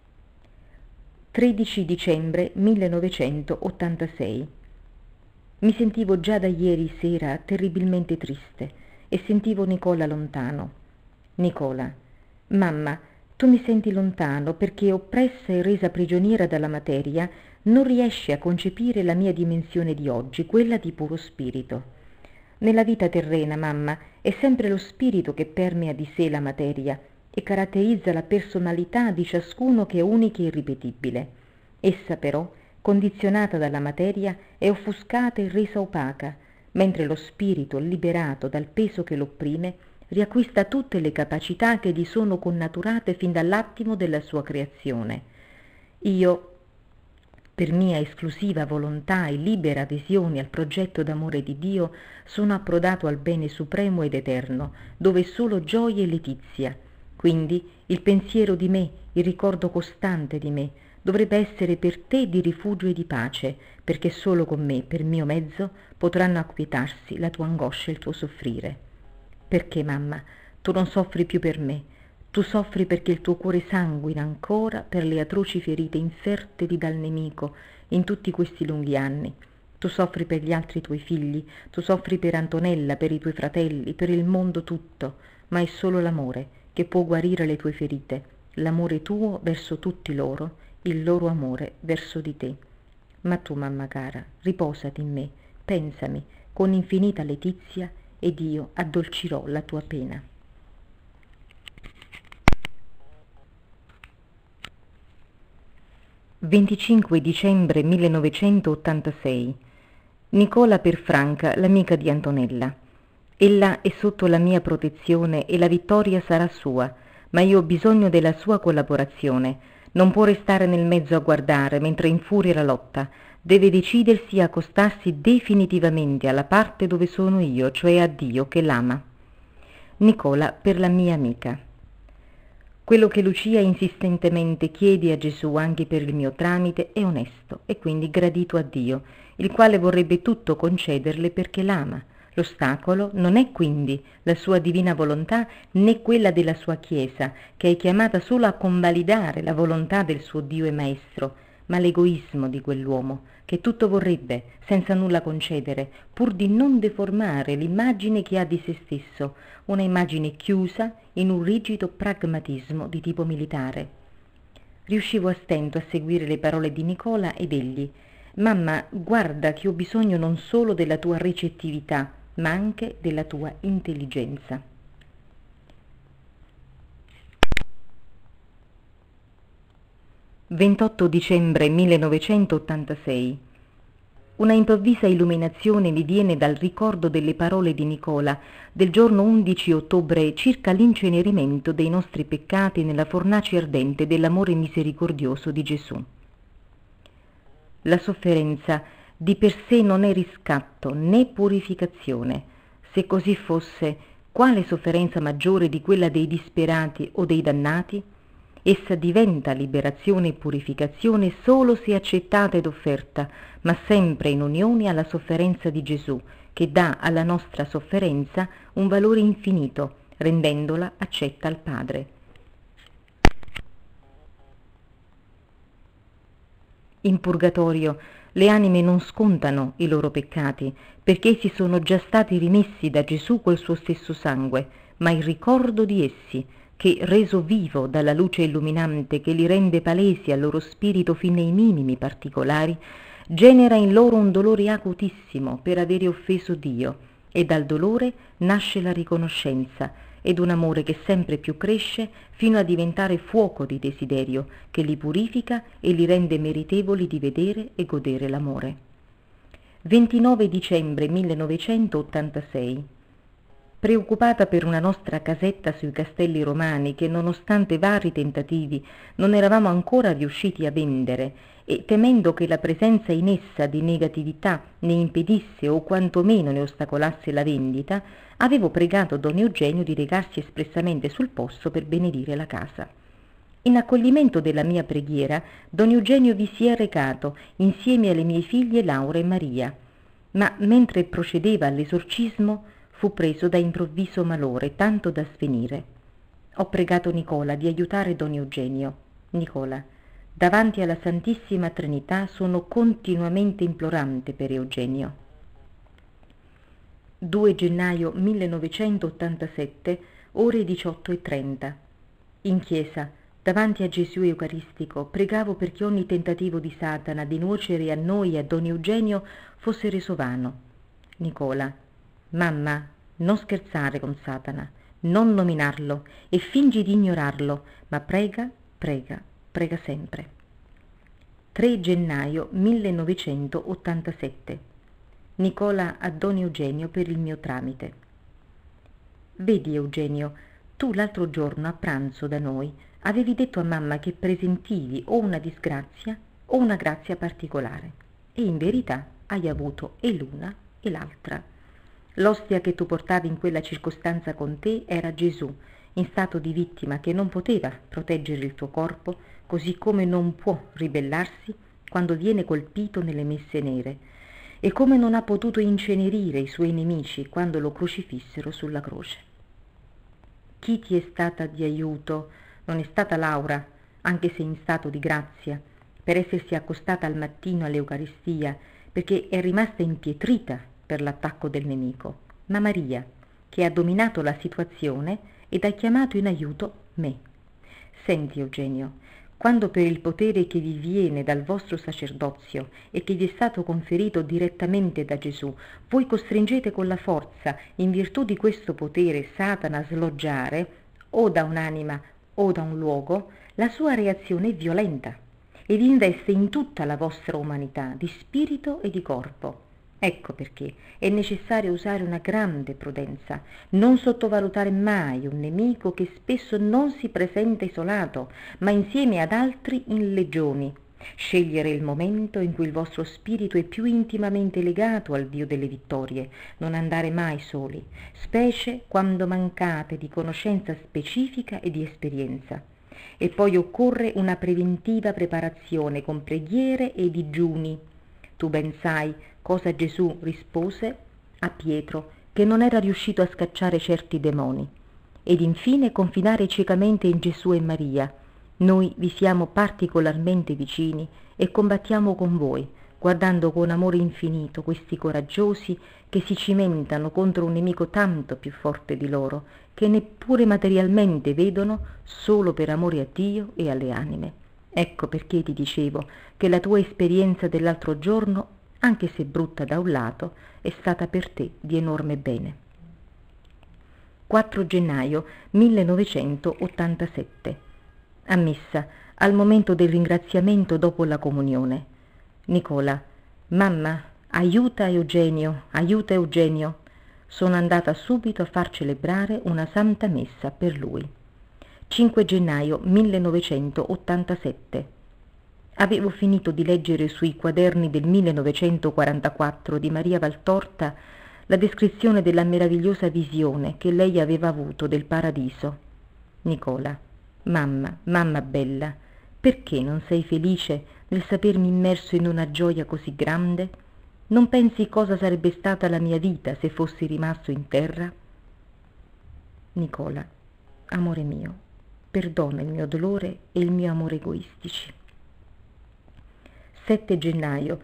13 dicembre 1986. Mi sentivo già da ieri sera terribilmente triste e sentivo Nicola lontano. Nicola, mamma, tu mi senti lontano perché, oppressa e resa prigioniera dalla materia, non riesci a concepire la mia dimensione di oggi, quella di puro spirito. Nella vita terrena, mamma, è sempre lo spirito che permea di sé la materia e caratterizza la personalità di ciascuno, che è unica e irripetibile. Essa però, condizionata dalla materia, è offuscata e resa opaca, mentre lo spirito, liberato dal peso che l'opprime, riacquista tutte le capacità che gli sono connaturate fin dall'attimo della sua creazione. Io, per mia esclusiva volontà e libera adesione al progetto d'amore di Dio, sono approdato al bene supremo ed eterno, dove è solo gioia e letizia. Quindi il pensiero di me, il ricordo costante di me, dovrebbe essere per te di rifugio e di pace, perché solo con me, per mio mezzo, potranno acquietarsi la tua angoscia e il tuo soffrire. Perché, mamma, tu non soffri più per me, tu soffri perché il tuo cuore sanguina ancora per le atroci ferite inferteli dal nemico in tutti questi lunghi anni. Tu soffri per gli altri tuoi figli, tu soffri per Antonella, per i tuoi fratelli, per il mondo tutto, ma è solo l'amore che può guarire le tue ferite, l'amore tuo verso tutti loro, il loro amore verso di te. Ma tu, mamma cara, riposati in me, pensami con infinita letizia ed io addolcirò la tua pena. «25 dicembre 1986. Nicola per Franca, l'amica di Antonella. Ella è sotto la mia protezione e la vittoria sarà sua, ma io ho bisogno della sua collaborazione. Non può restare nel mezzo a guardare mentre infuria la lotta. Deve decidersi a accostarsi definitivamente alla parte dove sono io, cioè a Dio che l'ama. Nicola per la mia amica. Quello che Lucia insistentemente chiede a Gesù anche per il mio tramite è onesto e quindi gradito a Dio, il quale vorrebbe tutto concederle perché l'ama. L'ostacolo non è quindi la sua divina volontà né quella della sua Chiesa, che è chiamata solo a convalidare la volontà del suo Dio e Maestro, ma l'egoismo di quell'uomo, che tutto vorrebbe, senza nulla concedere, pur di non deformare l'immagine che ha di se stesso, una immagine chiusa in un rigido pragmatismo di tipo militare. Riuscivo a stento a seguire le parole di Nicola ed egli: «Mamma, guarda che ho bisogno non solo della tua ricettività, ma anche della tua intelligenza». 28 dicembre 1986. Una improvvisa illuminazione mi viene dal ricordo delle parole di Nicola del giorno 11 ottobre circa l'incenerimento dei nostri peccati nella fornace ardente dell'amore misericordioso di Gesù. La sofferenza di per sé non è riscatto né purificazione. Se così fosse, quale sofferenza maggiore di quella dei disperati o dei dannati? Essa diventa liberazione e purificazione solo se accettata ed offerta, ma sempre in unione alla sofferenza di Gesù, che dà alla nostra sofferenza un valore infinito, rendendola accetta al Padre. In purgatorio le anime non scontano i loro peccati, perché essi sono già stati rimessi da Gesù col suo stesso sangue, ma il ricordo di essi, che, reso vivo dalla luce illuminante che li rende palesi al loro spirito fin nei minimi particolari, genera in loro un dolore acutissimo per avere offeso Dio, e dal dolore nasce la riconoscenza ed un amore che sempre più cresce fino a diventare fuoco di desiderio che li purifica e li rende meritevoli di vedere e godere l'amore. 29 dicembre 1986. preoccupata per una nostra casetta sui Castelli Romani che, nonostante vari tentativi, non eravamo ancora riusciti a vendere, e temendo che la presenza in essa di negatività ne impedisse o quantomeno ne ostacolasse la vendita, avevo pregato don Eugenio di recarsi espressamente sul posto per benedire la casa. In accoglimento della mia preghiera, don Eugenio vi si è recato insieme alle mie figlie Laura e Maria, ma mentre procedeva all'esorcismo fu preso da improvviso malore, tanto da svenire. Ho pregato Nicola di aiutare don Eugenio. Nicola, davanti alla Santissima Trinità sono continuamente implorante per Eugenio. 2 gennaio 1987, ore 18:30. In chiesa, davanti a Gesù Eucaristico, pregavo perché ogni tentativo di Satana di nuocere a noi e a don Eugenio fosse reso vano. Nicola, mamma, non scherzare con Satana, non nominarlo e fingi di ignorarlo, ma prega, prega, prega sempre. 3 gennaio 1987. Nicola a don Eugenio per il mio tramite. Vedi Eugenio, tu l'altro giorno a pranzo da noi avevi detto a mamma che presentivi o una disgrazia o una grazia particolare, e in verità hai avuto e l'una e l'altra. L'ostia che tu portavi in quella circostanza con te era Gesù, in stato di vittima, che non poteva proteggere il tuo corpo, così come non può ribellarsi quando viene colpito nelle messe nere, e come non ha potuto incenerire i suoi nemici quando lo crocifissero sulla croce. Chi ti è stata di aiuto non è stata Laura, anche se in stato di grazia, per essersi accostata al mattino all'Eucaristia, perché è rimasta impietrita per l'attacco del nemico, ma Maria, che ha dominato la situazione ed ha chiamato in aiuto me. Senti Eugenio, quando per il potere che vi viene dal vostro sacerdozio e che vi è stato conferito direttamente da Gesù, voi costringete con la forza, in virtù di questo potere, Satana a sloggiare, o da un'anima o da un luogo, la sua reazione è violenta e vi investe in tutta la vostra umanità, di spirito e di corpo. Ecco perché è necessario usare una grande prudenza, non sottovalutare mai un nemico che spesso non si presenta isolato, ma insieme ad altri in legioni. Scegliere il momento in cui il vostro spirito è più intimamente legato al Dio delle vittorie, non andare mai soli, specie quando mancate di conoscenza specifica e di esperienza. E poi occorre una preventiva preparazione con preghiere e digiuni. Tu ben sai cosa Gesù rispose a Pietro, che non era riuscito a scacciare certi demoni, ed infine confidare ciecamente in Gesù e Maria. Noi vi siamo particolarmente vicini e combattiamo con voi, guardando con amore infinito questi coraggiosi che si cimentano contro un nemico tanto più forte di loro, che neppure materialmente vedono, solo per amore a Dio e alle anime. Ecco perché ti dicevo che la tua esperienza dell'altro giorno, anche se brutta da un lato, è stata per te di enorme bene. 4 gennaio 1987. A messa, al momento del ringraziamento dopo la comunione. Nicola, mamma, aiuta Eugenio, aiuta Eugenio. Sono andata subito a far celebrare una santa messa per lui. 5 gennaio 1987. Avevo finito di leggere sui quaderni del 1944 di Maria Valtorta la descrizione della meravigliosa visione che lei aveva avuto del paradiso. Nicola, mamma, mamma bella, perché non sei felice nel sapermi immerso in una gioia così grande? Non pensi cosa sarebbe stata la mia vita se fossi rimasto in terra? Nicola, amore mio, perdona il mio dolore e il mio amore egoistici. 7 gennaio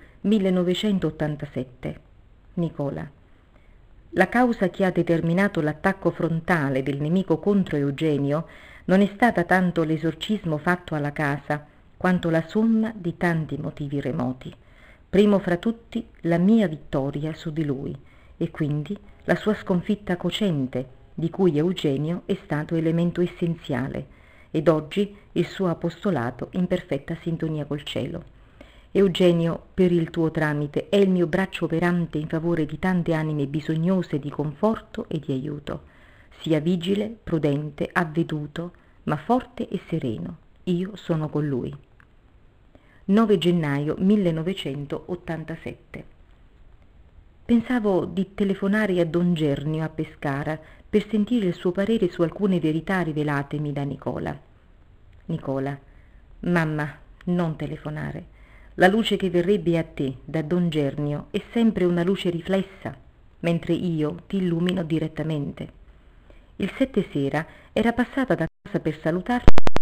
1987. Nicola, la causa che ha determinato l'attacco frontale del nemico contro Eugenio non è stata tanto l'esorcismo fatto alla casa, quanto la somma di tanti motivi remoti. Primo fra tutti la mia vittoria su di lui, e quindi la sua sconfitta cocente, di cui Eugenio è stato elemento essenziale, ed oggi il suo apostolato in perfetta sintonia col cielo. Eugenio, per il tuo tramite, è il mio braccio operante in favore di tante anime bisognose di conforto e di aiuto. Sia vigile, prudente, avveduto, ma forte e sereno. Io sono con lui. 9 gennaio 1987. Pensavo di telefonare a Don Gernio a Pescara per sentire il suo parere su alcune verità rivelatemi da Nicola. Nicola: mamma, non telefonare. La luce che verrebbe a te da Don Gernio è sempre una luce riflessa, mentre io ti illumino direttamente. Il 7 sera era passata da casa per salutarti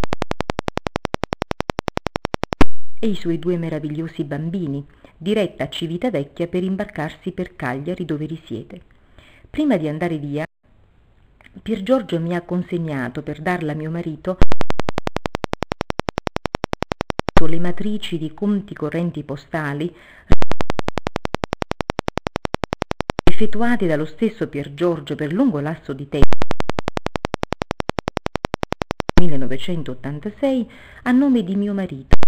e i suoi 2 meravigliosi bambini, diretta a Civitavecchia per imbarcarsi per Cagliari dove risiede. Prima di andare via, Pier Giorgio mi ha consegnato per darla a mio marito le matrici di conti correnti postali effettuate dallo stesso Pier Giorgio per lungo lasso di tempo 1986 a nome di mio marito.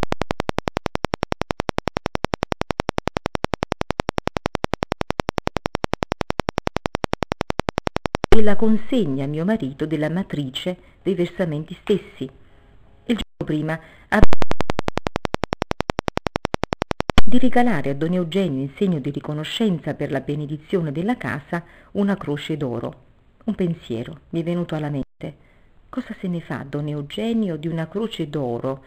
E la consegna a mio marito della matrice dei versamenti stessi. Il giorno prima di regalare a Don Eugenio in segno di riconoscenza per la benedizione della casa una croce d'oro. Un pensiero mi è venuto alla mente. Cosa se ne fa Don Eugenio di una croce d'oro?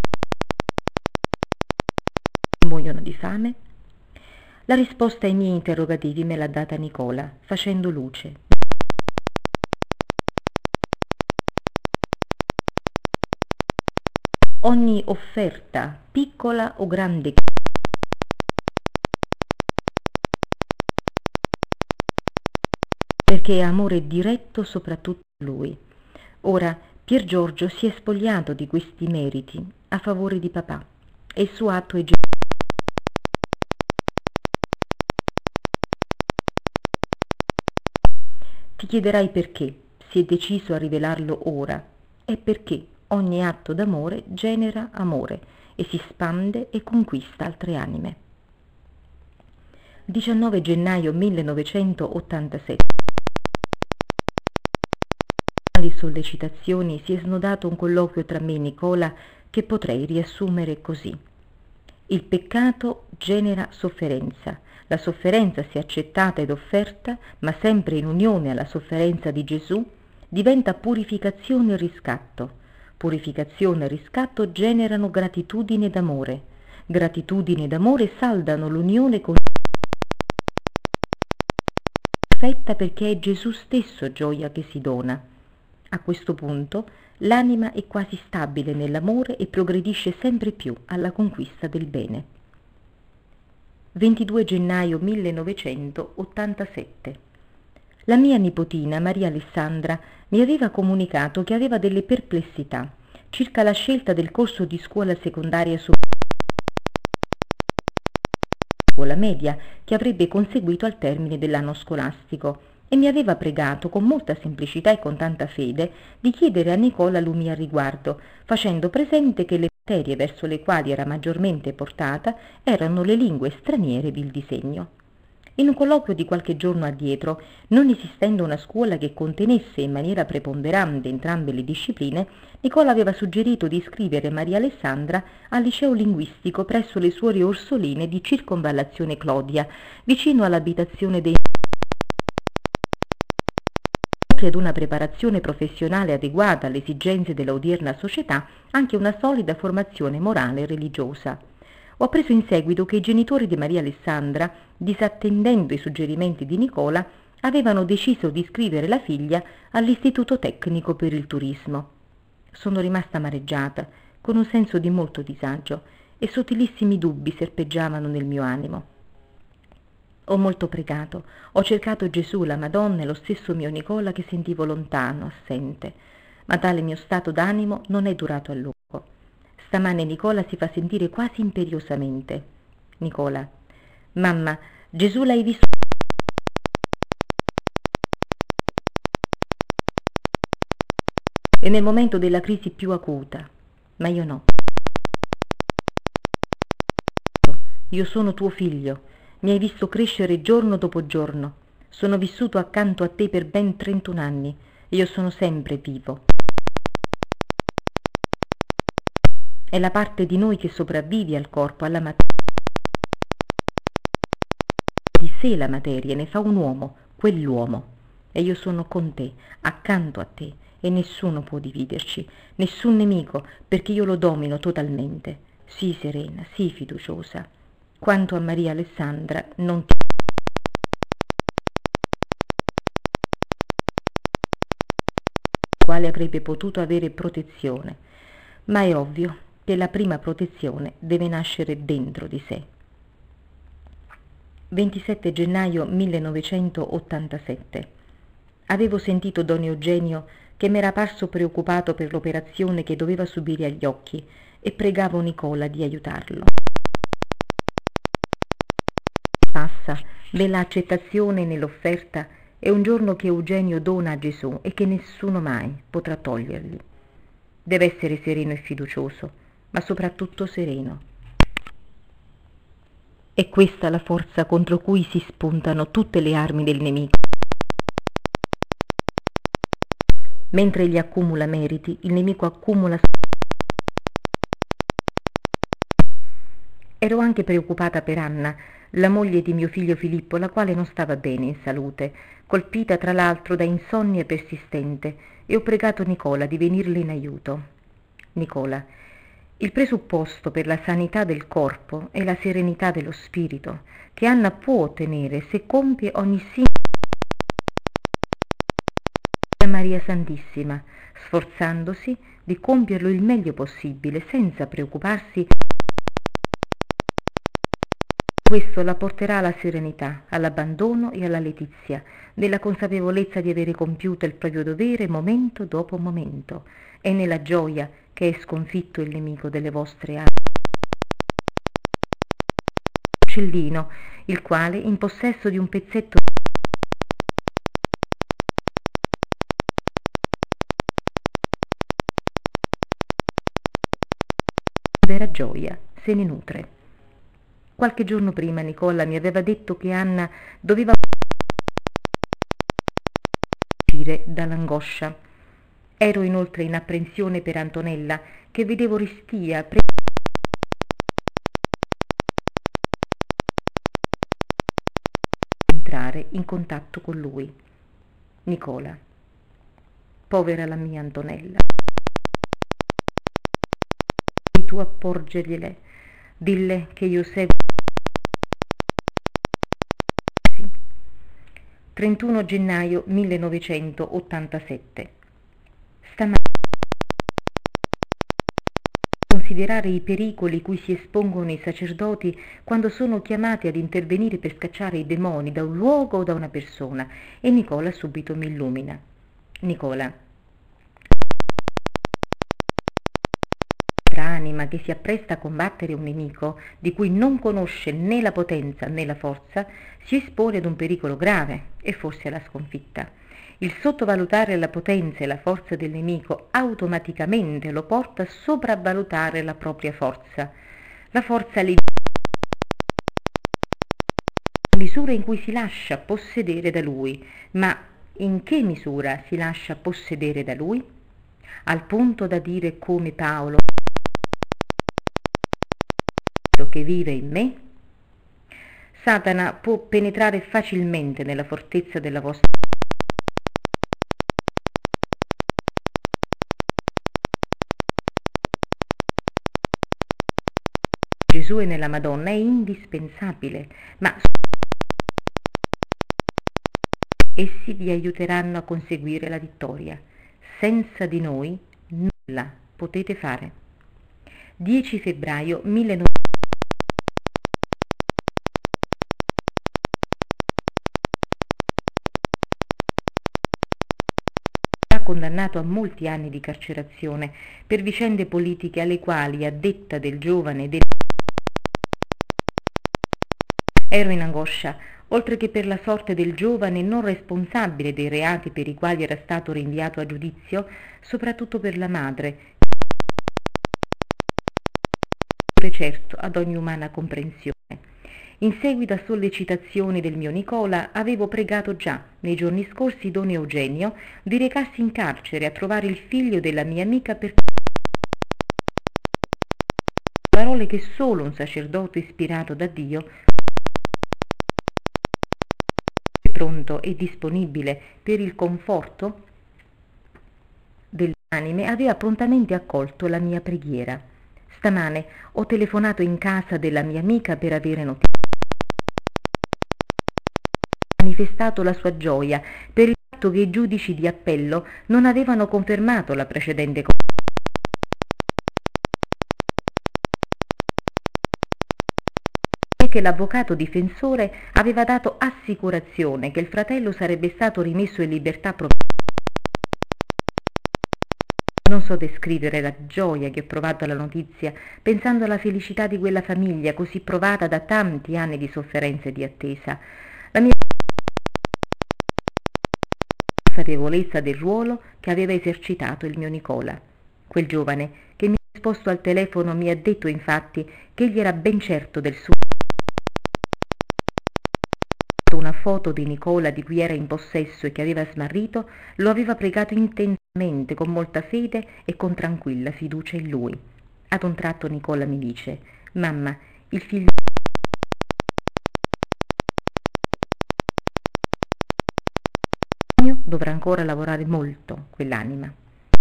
Muoiono di fame? La risposta ai miei interrogativi me l'ha data Nicola, facendo luce. Ogni offerta, piccola o grande, perché è amore diretto soprattutto a lui. Ora Pier Giorgio si è spogliato di questi meriti a favore di papà e il suo atto è Ti chiederai perché si è deciso a rivelarlo ora. È perché ogni atto d'amore genera amore e si spande e conquista altre anime. 19 gennaio 1987. Alle sollecitazioni si è snodato un colloquio tra me e Nicola che potrei riassumere così. Il peccato genera sofferenza. La sofferenza, se accettata ed offerta, ma sempre in unione alla sofferenza di Gesù, diventa purificazione e riscatto. Purificazione e riscatto generano gratitudine ed amore. Gratitudine ed amore saldano l'unione con perfetta perché è Gesù stesso gioia che si dona. A questo punto l'anima è quasi stabile nell'amore e progredisce sempre più alla conquista del bene. 22 gennaio 1987. La mia nipotina Maria Alessandra mi aveva comunicato che aveva delle perplessità circa la scelta del corso di scuola secondaria scuola media che avrebbe conseguito al termine dell'anno scolastico e mi aveva pregato con molta semplicità e con tanta fede di chiedere a Nicola lumi al riguardo, facendo presente che le materie verso le quali era maggiormente portata erano le lingue straniere ed il disegno. In un colloquio di qualche giorno addietro, non esistendo una scuola che contenesse in maniera preponderante entrambe le discipline, Nicola aveva suggerito di iscrivere Maria Alessandra al liceo linguistico presso le suore Orsoline di Circonvallazione Clodia, vicino all'abitazione dei oltre ad una preparazione professionale adeguata alle esigenze dell'odierna società, anche una solida formazione morale e religiosa. Ho appreso in seguito che i genitori di Maria Alessandra, disattendendo i suggerimenti di Nicola, avevano deciso di iscrivere la figlia all'Istituto Tecnico per il Turismo. Sono rimasta amareggiata, con un senso di molto disagio, e sottilissimi dubbi serpeggiavano nel mio animo. Ho molto pregato, ho cercato Gesù, la Madonna e lo stesso mio Nicola che sentivo lontano, assente, ma tale mio stato d'animo non è durato a lungo. Stamane Nicola si fa sentire quasi imperiosamente. Nicola: mamma, Gesù l'hai visto? E nel momento della crisi più acuta, ma io no. io sono tuo figlio, mi hai visto crescere giorno dopo giorno, sono vissuto accanto a te per ben 31 anni e io sono sempre vivo. È la parte di noi che sopravvive al corpo, alla materia. Di sé la materia ne fa un uomo, quell'uomo. E io sono con te, accanto a te, e nessuno può dividerci, nessun nemico, perché io lo domino totalmente. Sii serena, sii fiduciosa. Quanto a Maria Alessandra, non ti... quale avrebbe potuto avere protezione, ma è ovvio che la prima protezione deve nascere dentro di sé. 27 gennaio 1987. Avevo sentito don Eugenio che m'era parso preoccupato per l'operazione che doveva subire agli occhi e pregavo Nicola di aiutarlo. Passa nella accettazione e nell'offerta è un giorno che Eugenio dona a Gesù e che nessuno mai potrà togliergli. Deve essere sereno e fiducioso, ma soprattutto sereno. È questa la forza contro cui si spuntano tutte le armi del nemico. Mentre egli accumula meriti, il nemico accumula... Ero anche preoccupata per Anna, la moglie di mio figlio Filippo, la quale non stava bene in salute, colpita tra l'altro da insonnia persistente, e ho pregato Nicola di venirle in aiuto. Nicola, il presupposto per la sanità del corpo è la serenità dello spirito, che Anna può ottenere se compie ogni singolo Maria Santissima, sforzandosi di compierlo il meglio possibile, senza preoccuparsi. Questo la porterà alla serenità, all'abbandono e alla letizia, nella consapevolezza di avere compiuto il proprio dovere momento dopo momento, e nella gioia che è sconfitto il nemico delle vostre anime. Uccellino, il quale, in possesso di un pezzetto di vera gioia, se ne nutre. Qualche giorno prima Nicola mi aveva detto che Anna doveva uscire dall'angoscia. Ero inoltre in apprensione per Antonella, che vedevo restia entrare in contatto con lui. Nicola, povera la mia Antonella, devi tu apporgergliele, dille che io seguo. 31 gennaio 1987. Stamattina considerare i pericoli cui si espongono i sacerdoti quando sono chiamati ad intervenire per scacciare i demoni da un luogo o da una persona, e Nicola subito mi illumina. Nicola, anima che si appresta a combattere un nemico di cui non conosce né la potenza né la forza, si espone ad un pericolo grave e forse alla sconfitta. Il sottovalutare la potenza e la forza del nemico automaticamente lo porta a sopravvalutare la propria forza. La forza nella misura in cui si lascia possedere da lui, ma in che misura si lascia possedere da lui? Al punto da dire come Paolo, che vive in me? Satana può penetrare facilmente nella fortezza della vostra Gesù e nella Madonna è indispensabile, ma essi vi aiuteranno a conseguire la vittoria. Senza di noi nulla potete fare. 10 febbraio 1900. Condannato a molti anni di carcerazione per vicende politiche alle quali, a detta del giovane, ero in angoscia, oltre che per la sorte del giovane non responsabile dei reati per i quali era stato rinviato a giudizio, soprattutto per la madre, certo ad ogni umana comprensione. In seguito a sollecitazioni del mio Nicola, avevo pregato già nei giorni scorsi don Eugenio di recarsi in carcere a trovare il figlio della mia amica per parole che solo un sacerdote ispirato da Dio, pronto e disponibile per il conforto delle anime, aveva prontamente accolto la mia preghiera. Stamane ho telefonato in casa della mia amica per avere notizie. Ha manifestato la sua gioia per il fatto che i giudici di appello non avevano confermato la precedente che l'avvocato difensore aveva dato assicurazione che il fratello sarebbe stato rimesso in libertà. Non so descrivere la gioia che ho provato alla notizia, pensando alla felicità di quella famiglia così provata da tanti anni di sofferenza e di attesa. La mia consapevolezza del ruolo che aveva esercitato il mio Nicola. Quel giovane che mi ha risposto al telefono mi ha detto infatti che egli era ben certo del suo. Una foto di Nicola di cui era in possesso e che aveva smarrito, lo aveva pregato intensamente, con molta fede e con tranquilla fiducia in lui. Ad un tratto Nicola mi dice: «Mamma, il figlio dovrà ancora lavorare molto, quell'anima».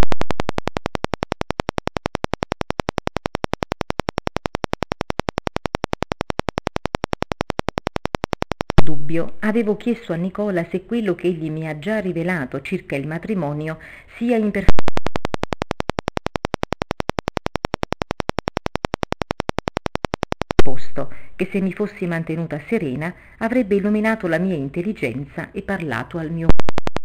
Avevo chiesto a Nicola se quello che egli mi ha già rivelato circa il matrimonio sia in perfetto posto, che se mi fossi mantenuta serena avrebbe illuminato la mia intelligenza e parlato al mio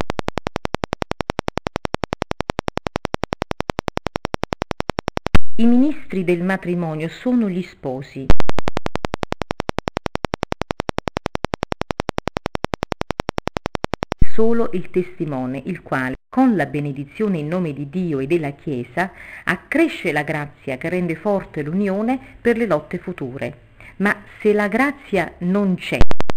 I ministri del matrimonio sono gli sposi. Solo il testimone, il quale, con la benedizione in nome di Dio e della Chiesa, accresce la grazia che rende forte l'unione per le lotte future. Ma se la grazia non c'è,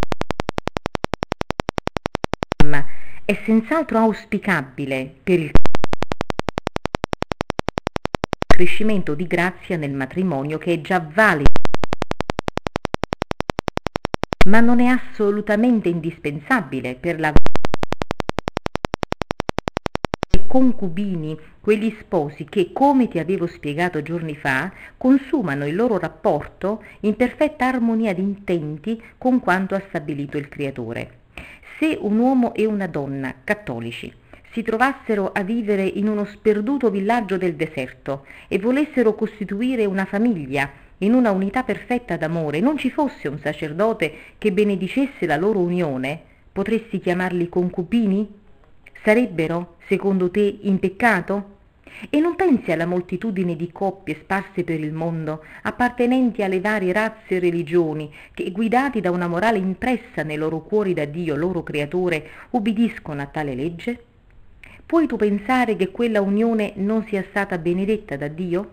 è senz'altro auspicabile per il crescimento di grazia nel matrimonio, che è già valido, ma non è assolutamente indispensabile per la concubini, quegli sposi che, come ti avevo spiegato giorni fa, consumano il loro rapporto in perfetta armonia di intenti con quanto ha stabilito il Creatore. Se un uomo e una donna cattolici si trovassero a vivere in uno sperduto villaggio del deserto e volessero costituire una famiglia in una unità perfetta d'amore, non ci fosse un sacerdote che benedicesse la loro unione, potresti chiamarli concubini? Sarebbero, secondo te, in peccato? E non pensi alla moltitudine di coppie sparse per il mondo, appartenenti alle varie razze e religioni, che, guidati da una morale impressa nei loro cuori da Dio, loro Creatore, ubbidiscono a tale legge? Puoi tu pensare che quella unione non sia stata benedetta da Dio?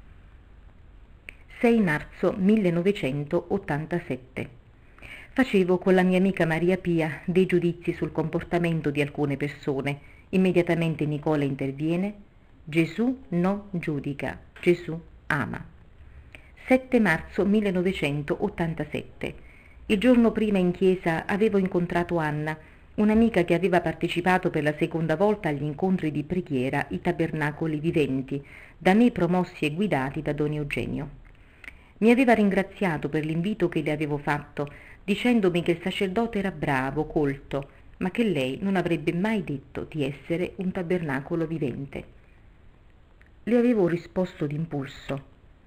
6 marzo 1987. Facevo con la mia amica Maria Pia dei giudizi sul comportamento di alcune persone. Immediatamente Nicola interviene: Gesù non giudica, Gesù ama. 7 marzo 1987. Il giorno prima in chiesa avevo incontrato Anna, un'amica che aveva partecipato per la seconda volta agli incontri di preghiera, i tabernacoli viventi, da me promossi e guidati da don Eugenio. Mi aveva ringraziato per l'invito che le avevo fatto, dicendomi che il sacerdote era bravo, colto, ma che lei non avrebbe mai detto di essere un tabernacolo vivente. Le avevo risposto d'impulso: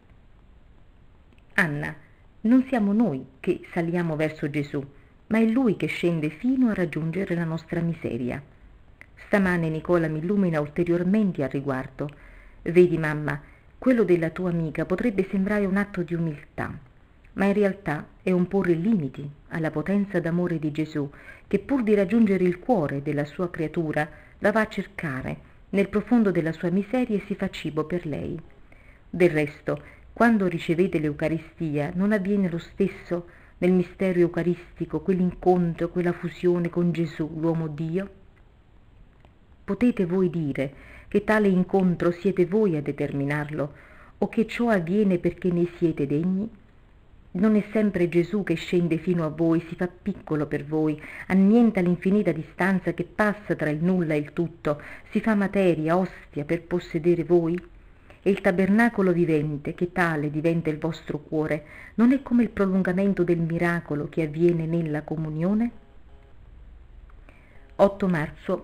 Anna, non siamo noi che saliamo verso Gesù, ma è Lui che scende fino a raggiungere la nostra miseria. Stamane Nicola mi illumina ulteriormente al riguardo. Vedi, mamma, quello della tua amica potrebbe sembrare un atto di umiltà, ma in realtà è un porre limiti alla potenza d'amore di Gesù, che pur di raggiungere il cuore della sua creatura la va a cercare nel profondo della sua miseria e si fa cibo per lei. Del resto, quando ricevete l'Eucaristia non avviene lo stesso nel mistero eucaristico, quell'incontro, quella fusione con Gesù, l'uomo Dio? Potete voi dire che tale incontro siete voi a determinarlo, o che ciò avviene perché ne siete degni? Non è sempre Gesù che scende fino a voi, si fa piccolo per voi, annienta l'infinita distanza che passa tra il nulla e il tutto, si fa materia, ostia, per possedere voi? E il tabernacolo vivente, che tale diventa il vostro cuore, non è come il prolungamento del miracolo che avviene nella comunione? 8 marzo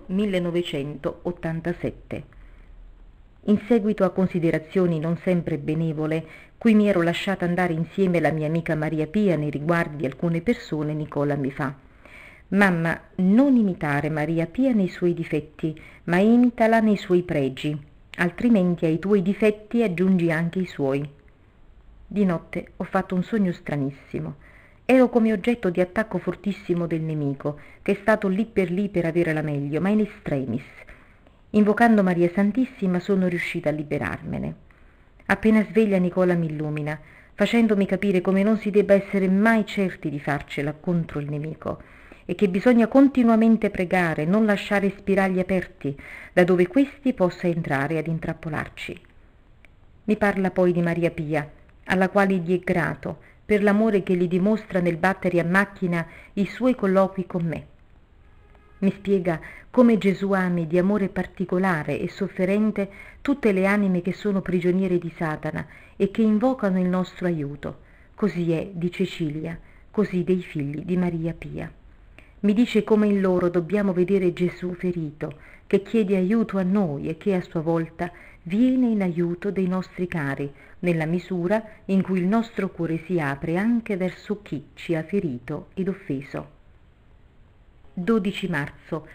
1987. In seguito a considerazioni non sempre benevole, cui mi ero lasciata andare insieme alla mia amica Maria Pia nei riguardi di alcune persone, Nicola mi fa: «Mamma, non imitare Maria Pia nei suoi difetti, ma imitala nei suoi pregi, altrimenti ai tuoi difetti aggiungi anche i suoi». Di notte ho fatto un sogno stranissimo. Ero come oggetto di attacco fortissimo del nemico, che è stato lì per avere la meglio, ma in extremis. Invocando Maria Santissima sono riuscita a liberarmene. Appena sveglia Nicola mi illumina, facendomi capire come non si debba essere mai certi di farcela contro il nemico e che bisogna continuamente pregare, non lasciare spiragli aperti, da dove questi possa entrare ad intrappolarci. Mi parla poi di Maria Pia, alla quale gli è grato per l'amore che gli dimostra nel battere a macchina i suoi colloqui con me. Mi spiega come Gesù ami di amore particolare e sofferente tutte le anime che sono prigioniere di Satana e che invocano il nostro aiuto. Così è di Cecilia, così dei figli di Maria Pia. Mi dice come in loro dobbiamo vedere Gesù ferito, che chiede aiuto a noi e che a sua volta viene in aiuto dei nostri cari, nella misura in cui il nostro cuore si apre anche verso chi ci ha ferito ed offeso. 12 marzo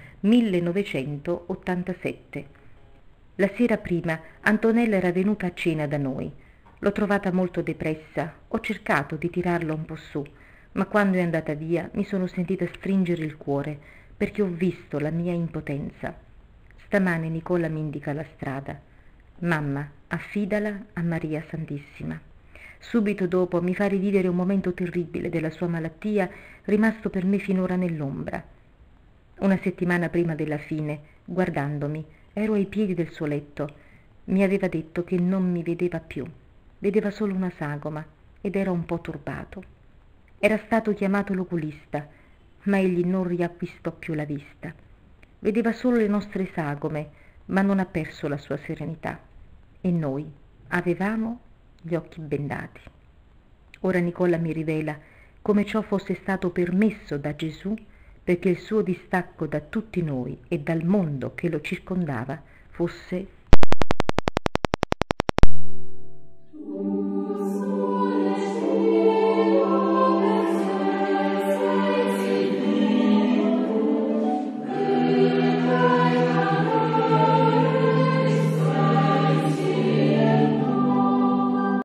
1987. La sera prima Antonella era venuta a cena da noi. L'ho trovata molto depressa, ho cercato di tirarla un po' su, ma quando è andata via mi sono sentita stringere il cuore perché ho visto la mia impotenza. Stamane Nicola mi indica la strada. Mamma, affidala a Maria Santissima. Subito dopo mi fa rivivere un momento terribile della sua malattia, rimasto per me finora nell'ombra. Una settimana prima della fine, guardandomi, ero ai piedi del suo letto. Mi aveva detto che non mi vedeva più, vedeva solo una sagoma ed era un po' turbato. Era stato chiamato l'oculista, ma egli non riacquistò più la vista. Vedeva solo le nostre sagome, ma non ha perso la sua serenità. E noi avevamo gli occhi bendati. Ora Nicola mi rivela come ciò fosse stato permesso da Gesù perché il suo distacco da tutti noi e dal mondo che lo circondava fosse